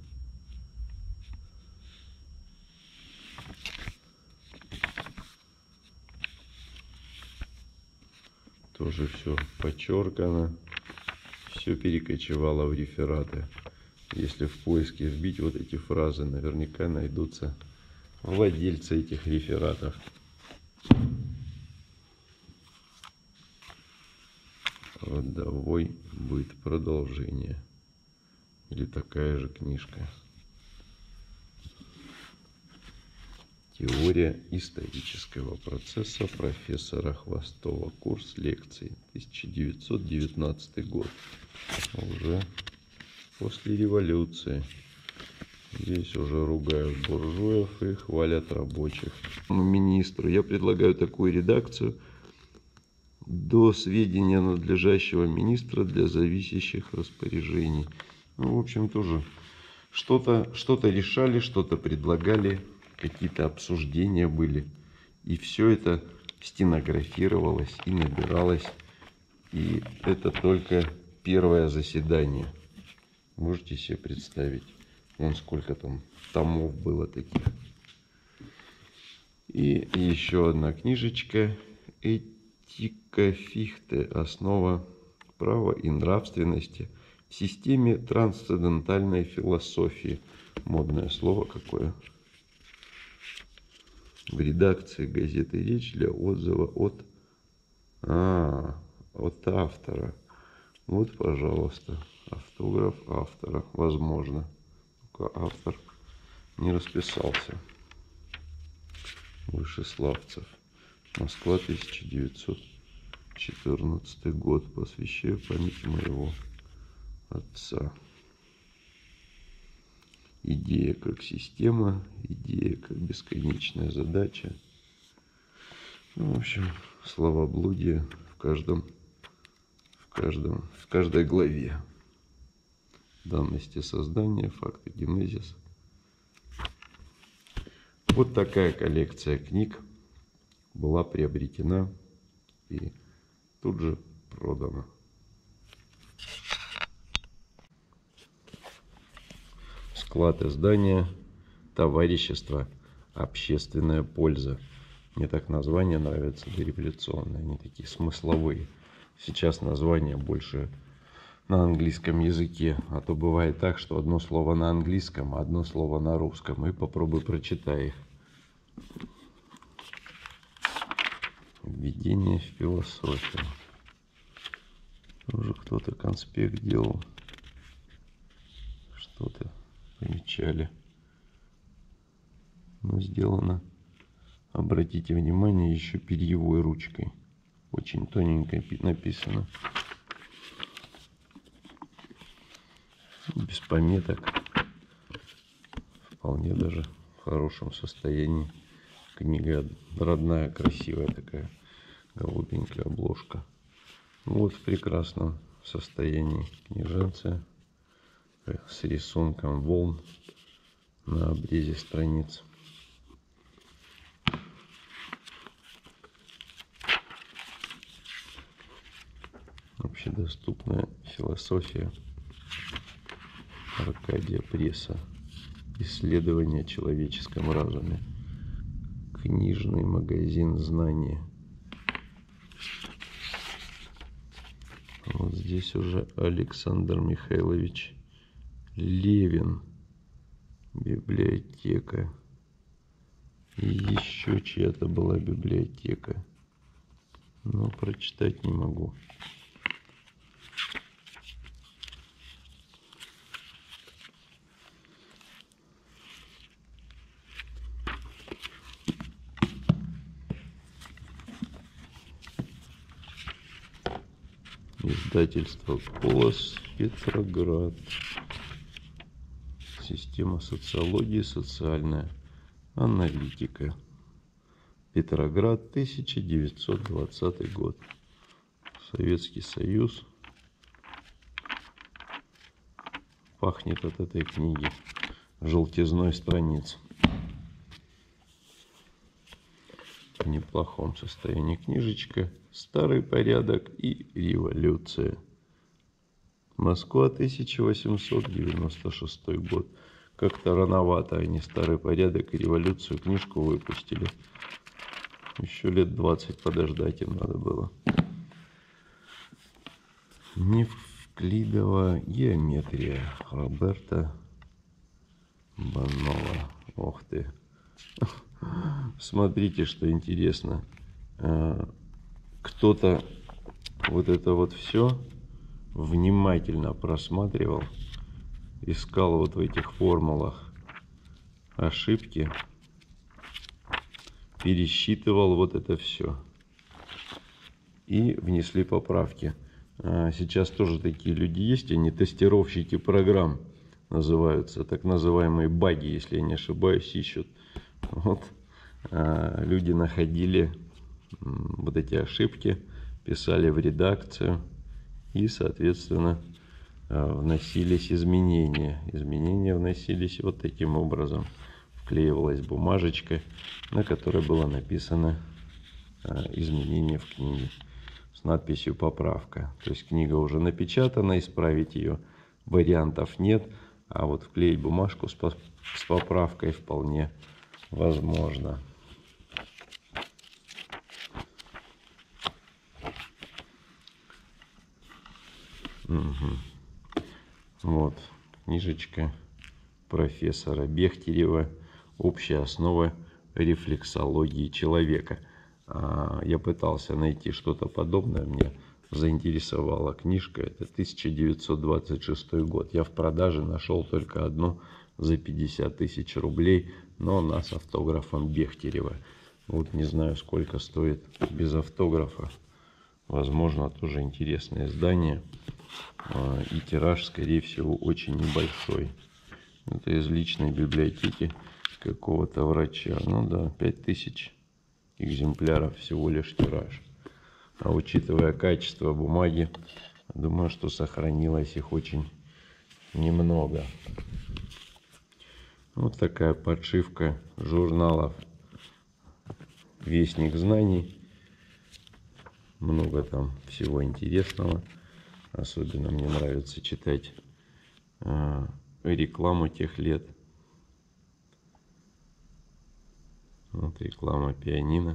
Тоже все подчеркано, все перекочевало в рефераты. Если в поиске вбить вот эти фразы, наверняка найдутся владельцы этих рефератов. Родовой быт. Продолжение. Или такая же книжка. Теория исторического процесса профессора Хвостова. Курс лекций. тысяча девятьсот девятнадцатый год. Уже после революции. Здесь уже ругают буржуев и хвалят рабочих. Министру я предлагаю такую редакцию: до сведения надлежащего министра для зависящих распоряжений. Ну, в общем, тоже что-то что-то решали, что-то предлагали, какие-то обсуждения были. И все это стенографировалось и набиралось. И это только первое заседание. Можете себе представить, вон сколько там томов было таких. И еще одна книжечка. Этика Фихте. Основа права и нравственности в системе трансцендентальной философии. Модное слово какое. В редакции газеты «Речь» для отзыва от, а, от автора. Вот, пожалуйста, автограф автора. Возможно. Только автор не расписался. Вышеславцев. Москва, тысяча девятьсот четырнадцатый год. Посвящаю памяти моего отца. Идея как система, идея как бесконечная задача. Ну, в общем, словоблудие в каждом, в каждом, в каждой главе. Данности создания, факты генезис. Вот такая коллекция книг была приобретена и тут же продана. Склад издания «Товарищество. Общественная польза». Мне так названия нравятся, дореволюционные, они такие смысловые. Сейчас названия больше на английском языке, а то бывает так, что одно слово на английском, а одно слово на русском, и попробуй прочитай их. Введение в философию. Уже кто-то конспект делал, что-то помечали. Но сделано, обратите внимание, еще перьевой ручкой. Очень тоненько написано. Без пометок. Вполне даже в хорошем состоянии. Книга родная, красивая такая. Голубенькая обложка. Вот в прекрасном состоянии книженция. С рисунком волн на обрезе страниц. Общедоступная философия Аркадия Пресса. Исследование о человеческом разуме. Книжный магазин знания. Вот здесь уже Александр Михайлович Левин. Библиотека. И еще чья-то была библиотека. Но прочитать не могу. Издательство «Колос», Петроград. Система социологии, социальная аналитика. Петроград, тысяча девятьсот двадцатый год. Советский Союз. Пахнет от этой книги желтизной страниц. В неплохом состоянии книжечка. Старый порядок и революция. Москва, тысяча восемьсот девяносто шестой год. Как-то рановато они старый порядок и революцию книжку выпустили. Еще лет двадцать подождать им надо было. Невклидова геометрия. Роберто Банова. Ох ты. Смотрите, что интересно. Кто-то вот это вот все внимательно просматривал, искал вот в этих формулах ошибки, пересчитывал вот это все и внесли поправки. Сейчас тоже такие люди есть, они тестировщики программ называются, так называемые баги, если я не ошибаюсь, ищут. Вот люди находили вот эти ошибки, писали в редакцию и, соответственно, вносились изменения. Изменения вносились вот таким образом. Вклеивалась бумажечка, на которой было написано изменение в книге с надписью «Поправка». То есть книга уже напечатана, исправить ее вариантов нет, а вот вклеить бумажку с поправкой вполне возможно. Угу. Вот книжечка профессора Бехтерева «Общая основа рефлексологии человека». Я пытался найти что-то подобное, мне заинтересовала книжка, это тысяча девятьсот двадцать шестой год. Я в продаже нашел только одну за пятьдесят тысяч рублей, но она с автографом Бехтерева. Вот не знаю, сколько стоит без автографа. Возможно, тоже интересное издание. И тираж, скорее всего, очень небольшой. Это из личной библиотеки какого-то врача. Ну да, пять тысяч экземпляров всего лишь тираж. А учитывая качество бумаги, думаю, что сохранилось их очень немного. Вот такая подшивка журналов «Вестник знаний». Много там всего интересного. Особенно мне нравится читать э, рекламу тех лет. Вот реклама пианино.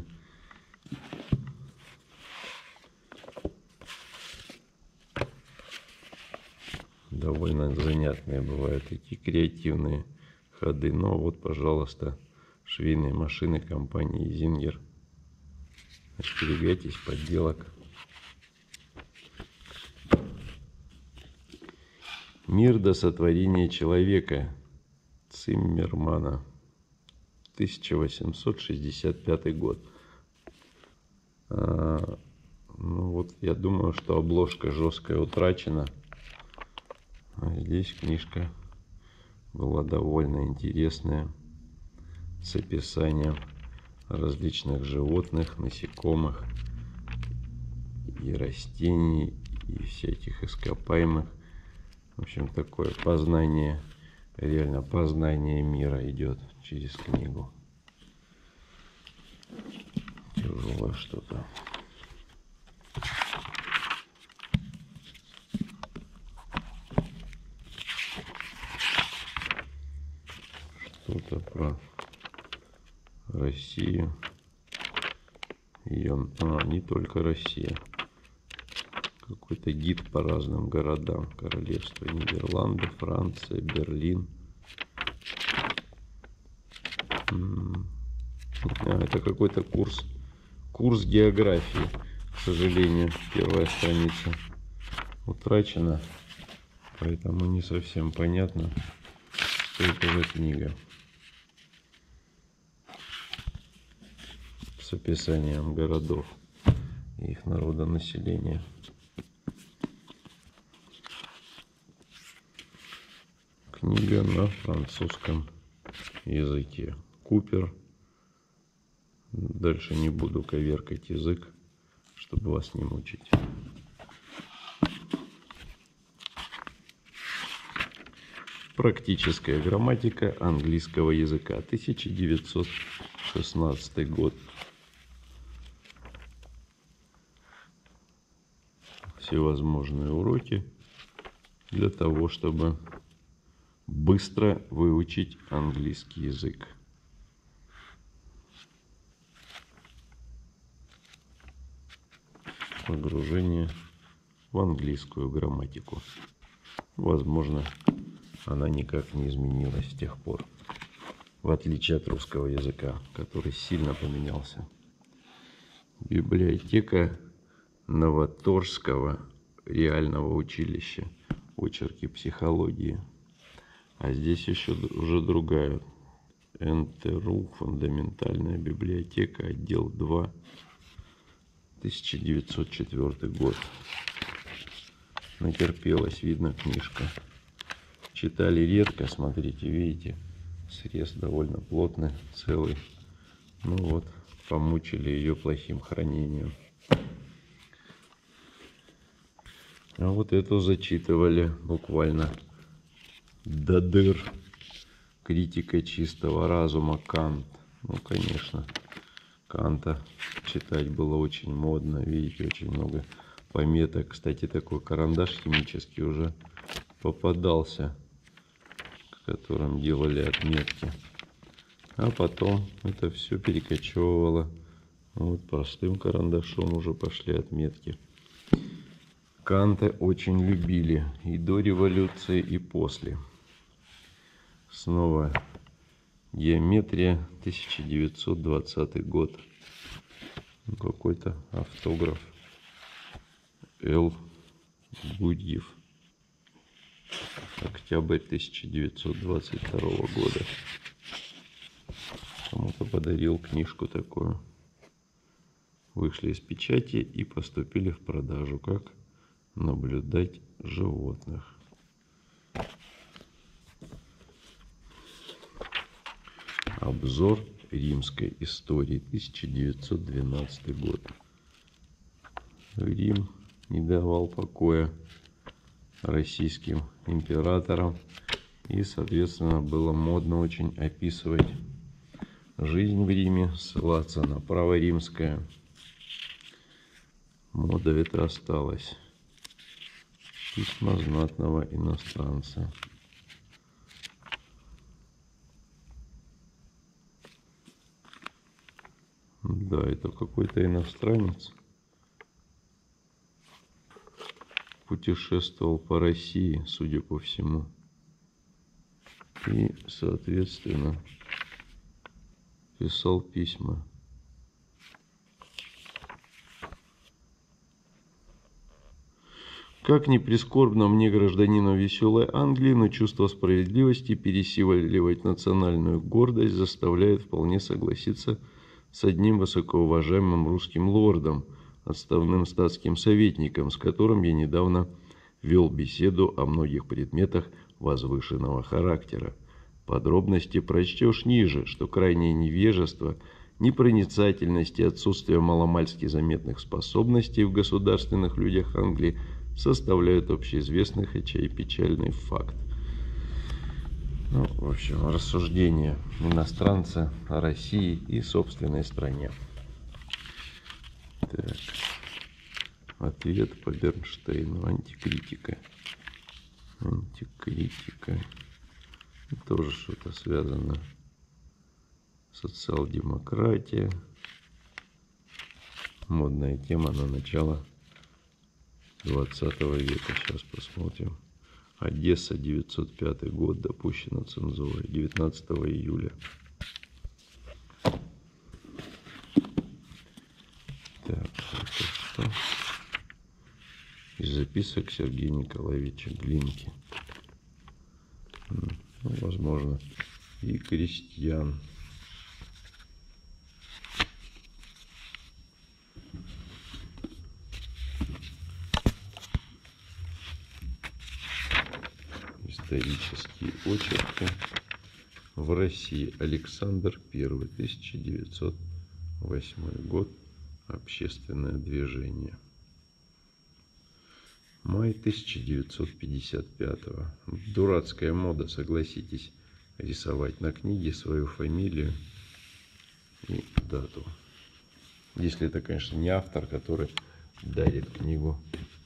Довольно занятные бывают такие креативные ходы. Но вот, пожалуйста, швейные машины компании Зингер. Остерегайтесь подделок. «Мир до сотворения человека» Циммермана, тысяча восемьсот шестьдесят пятый год. А, ну вот, я думаю, что обложка жесткая утрачена. А здесь книжка была довольно интересная, с описанием различных животных, насекомых и растений, и всяких ископаемых. В общем, такое познание, реально познание мира идет через книгу. Тяжелое что-то. Что-то про Россию. Ее, а, не только Россия. Какой-то гид по разным городам. Королевство Нидерланды, Франция, Берлин. А, это какой-то курс. Курс географии. К сожалению, первая страница утрачена. Поэтому не совсем понятно, что это за книга. С описанием городов и их народонаселения. Книга на французском языке. Купер. Дальше не буду коверкать язык, чтобы вас не мучить. Практическая грамматика английского языка. тысяча девятьсот шестнадцатый год. Всевозможные уроки для того, чтобы быстро выучить английский язык. Погружение в английскую грамматику. Возможно, она никак не изменилась с тех пор. в отличие от русского языка, который сильно поменялся. Библиотека Новоторжского реального училища, очерки психологии. А здесь еще уже другая. эн тэ эр у, фундаментальная библиотека, отдел два, тысяча девятьсот четвёртый год. Натерпелась, видно, книжка. Читали редко, смотрите, видите, срез довольно плотный, целый. Ну вот, помучили ее плохим хранением. А вот эту зачитывали буквально до дыр. Критика чистого разума, Кант. Ну, конечно, Канта читать было очень модно. Видите, очень много пометок. Кстати, такой карандаш химический уже попадался, в котором делали отметки. А потом это все перекочевывало. Вот простым карандашом уже пошли отметки. Канта очень любили и до революции, и после. Снова геометрия, тысяча девятьсот двадцатый год. Какой-то автограф. Л. Гудьев. Октябрь тысяча девятьсот двадцать второго года. Кому-то подарил книжку такую. Вышли из печати и поступили в продажу. Как наблюдать животных. Обзор римской истории, тысяча девятьсот двенадцатый год. Рим не давал покоя российским императорам, и, соответственно, было модно очень описывать жизнь в Риме, ссылаться на право римское. Мода это осталась. Письма знатного иностранца. Да, это какой-то иностранец путешествовал по России, судя по всему. И, соответственно, писал письма. Как ни прискорбно мне, гражданину веселой Англии, но чувство справедливости пересиливать национальную гордость заставляет вполне согласиться с одним высокоуважаемым русским лордом, отставным статским советником, с которым я недавно вел беседу о многих предметах возвышенного характера. Подробности прочтешь ниже, что крайнее невежество, непроницательность и отсутствие маломальски заметных способностей в государственных людях Англии составляют общеизвестный, хотя и печальный факт. Ну, в общем, рассуждения иностранца о России и собственной стране. Так. Ответ по Бернштейну. Антикритика. Антикритика. Тоже что-то связано. Социал-демократия. Модная тема на начало двадцатого века. Сейчас посмотрим. Одесса, девятьсот пятый год, допущена цензура, девятнадцатого июля. Так, это что? Из записок Сергея Николаевича Глинки. Ну, возможно, и крестьян. Исторические очерки в России. Александр Первый, тысяча девятьсот восьмой год. Общественное движение. Май тысяча девятьсот пятьдесят пятого. Дурацкая мода, согласитесь, рисовать на книге свою фамилию и дату. Если это, конечно, не автор, который дарит книгу.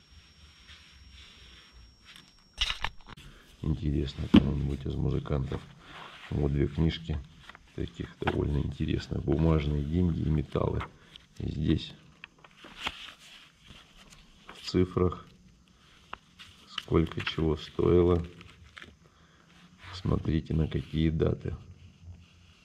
Интересно, кому-нибудь из музыкантов. Вот две книжки таких довольно интересных. Бумажные деньги и металлы. И здесь в цифрах сколько чего стоило. Смотрите, на какие даты.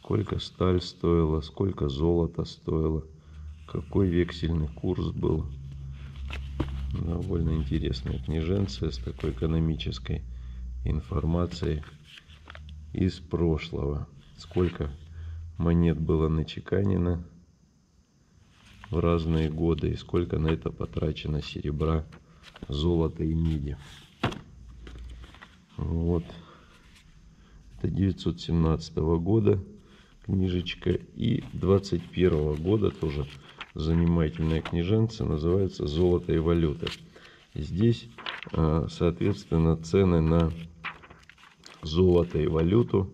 сколько сталь стоила, сколько золото стоило, какой вексельный курс был. Довольно интересная книженция с такой экономической информацией из прошлого. Сколько монет было начеканено в разные годы и сколько на это потрачено серебра, золота и меди. Вот. Это девятьсот семнадцатого года книжечка, и двадцать первого года тоже занимательная книженция, называется «Золото и валюта». Здесь, соответственно, цены на золото и валюту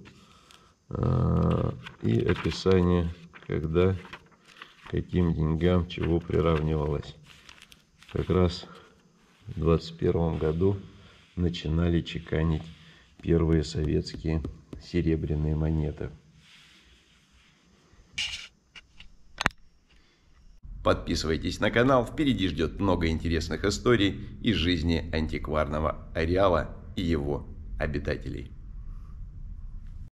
и описание, когда каким деньгам чего приравнивалось. Как раз в двадцать первом году начинали чеканить первые советские серебряные монеты. Подписывайтесь на канал, впереди ждет много интересных историй из жизни антикварного ареала и его обитателей.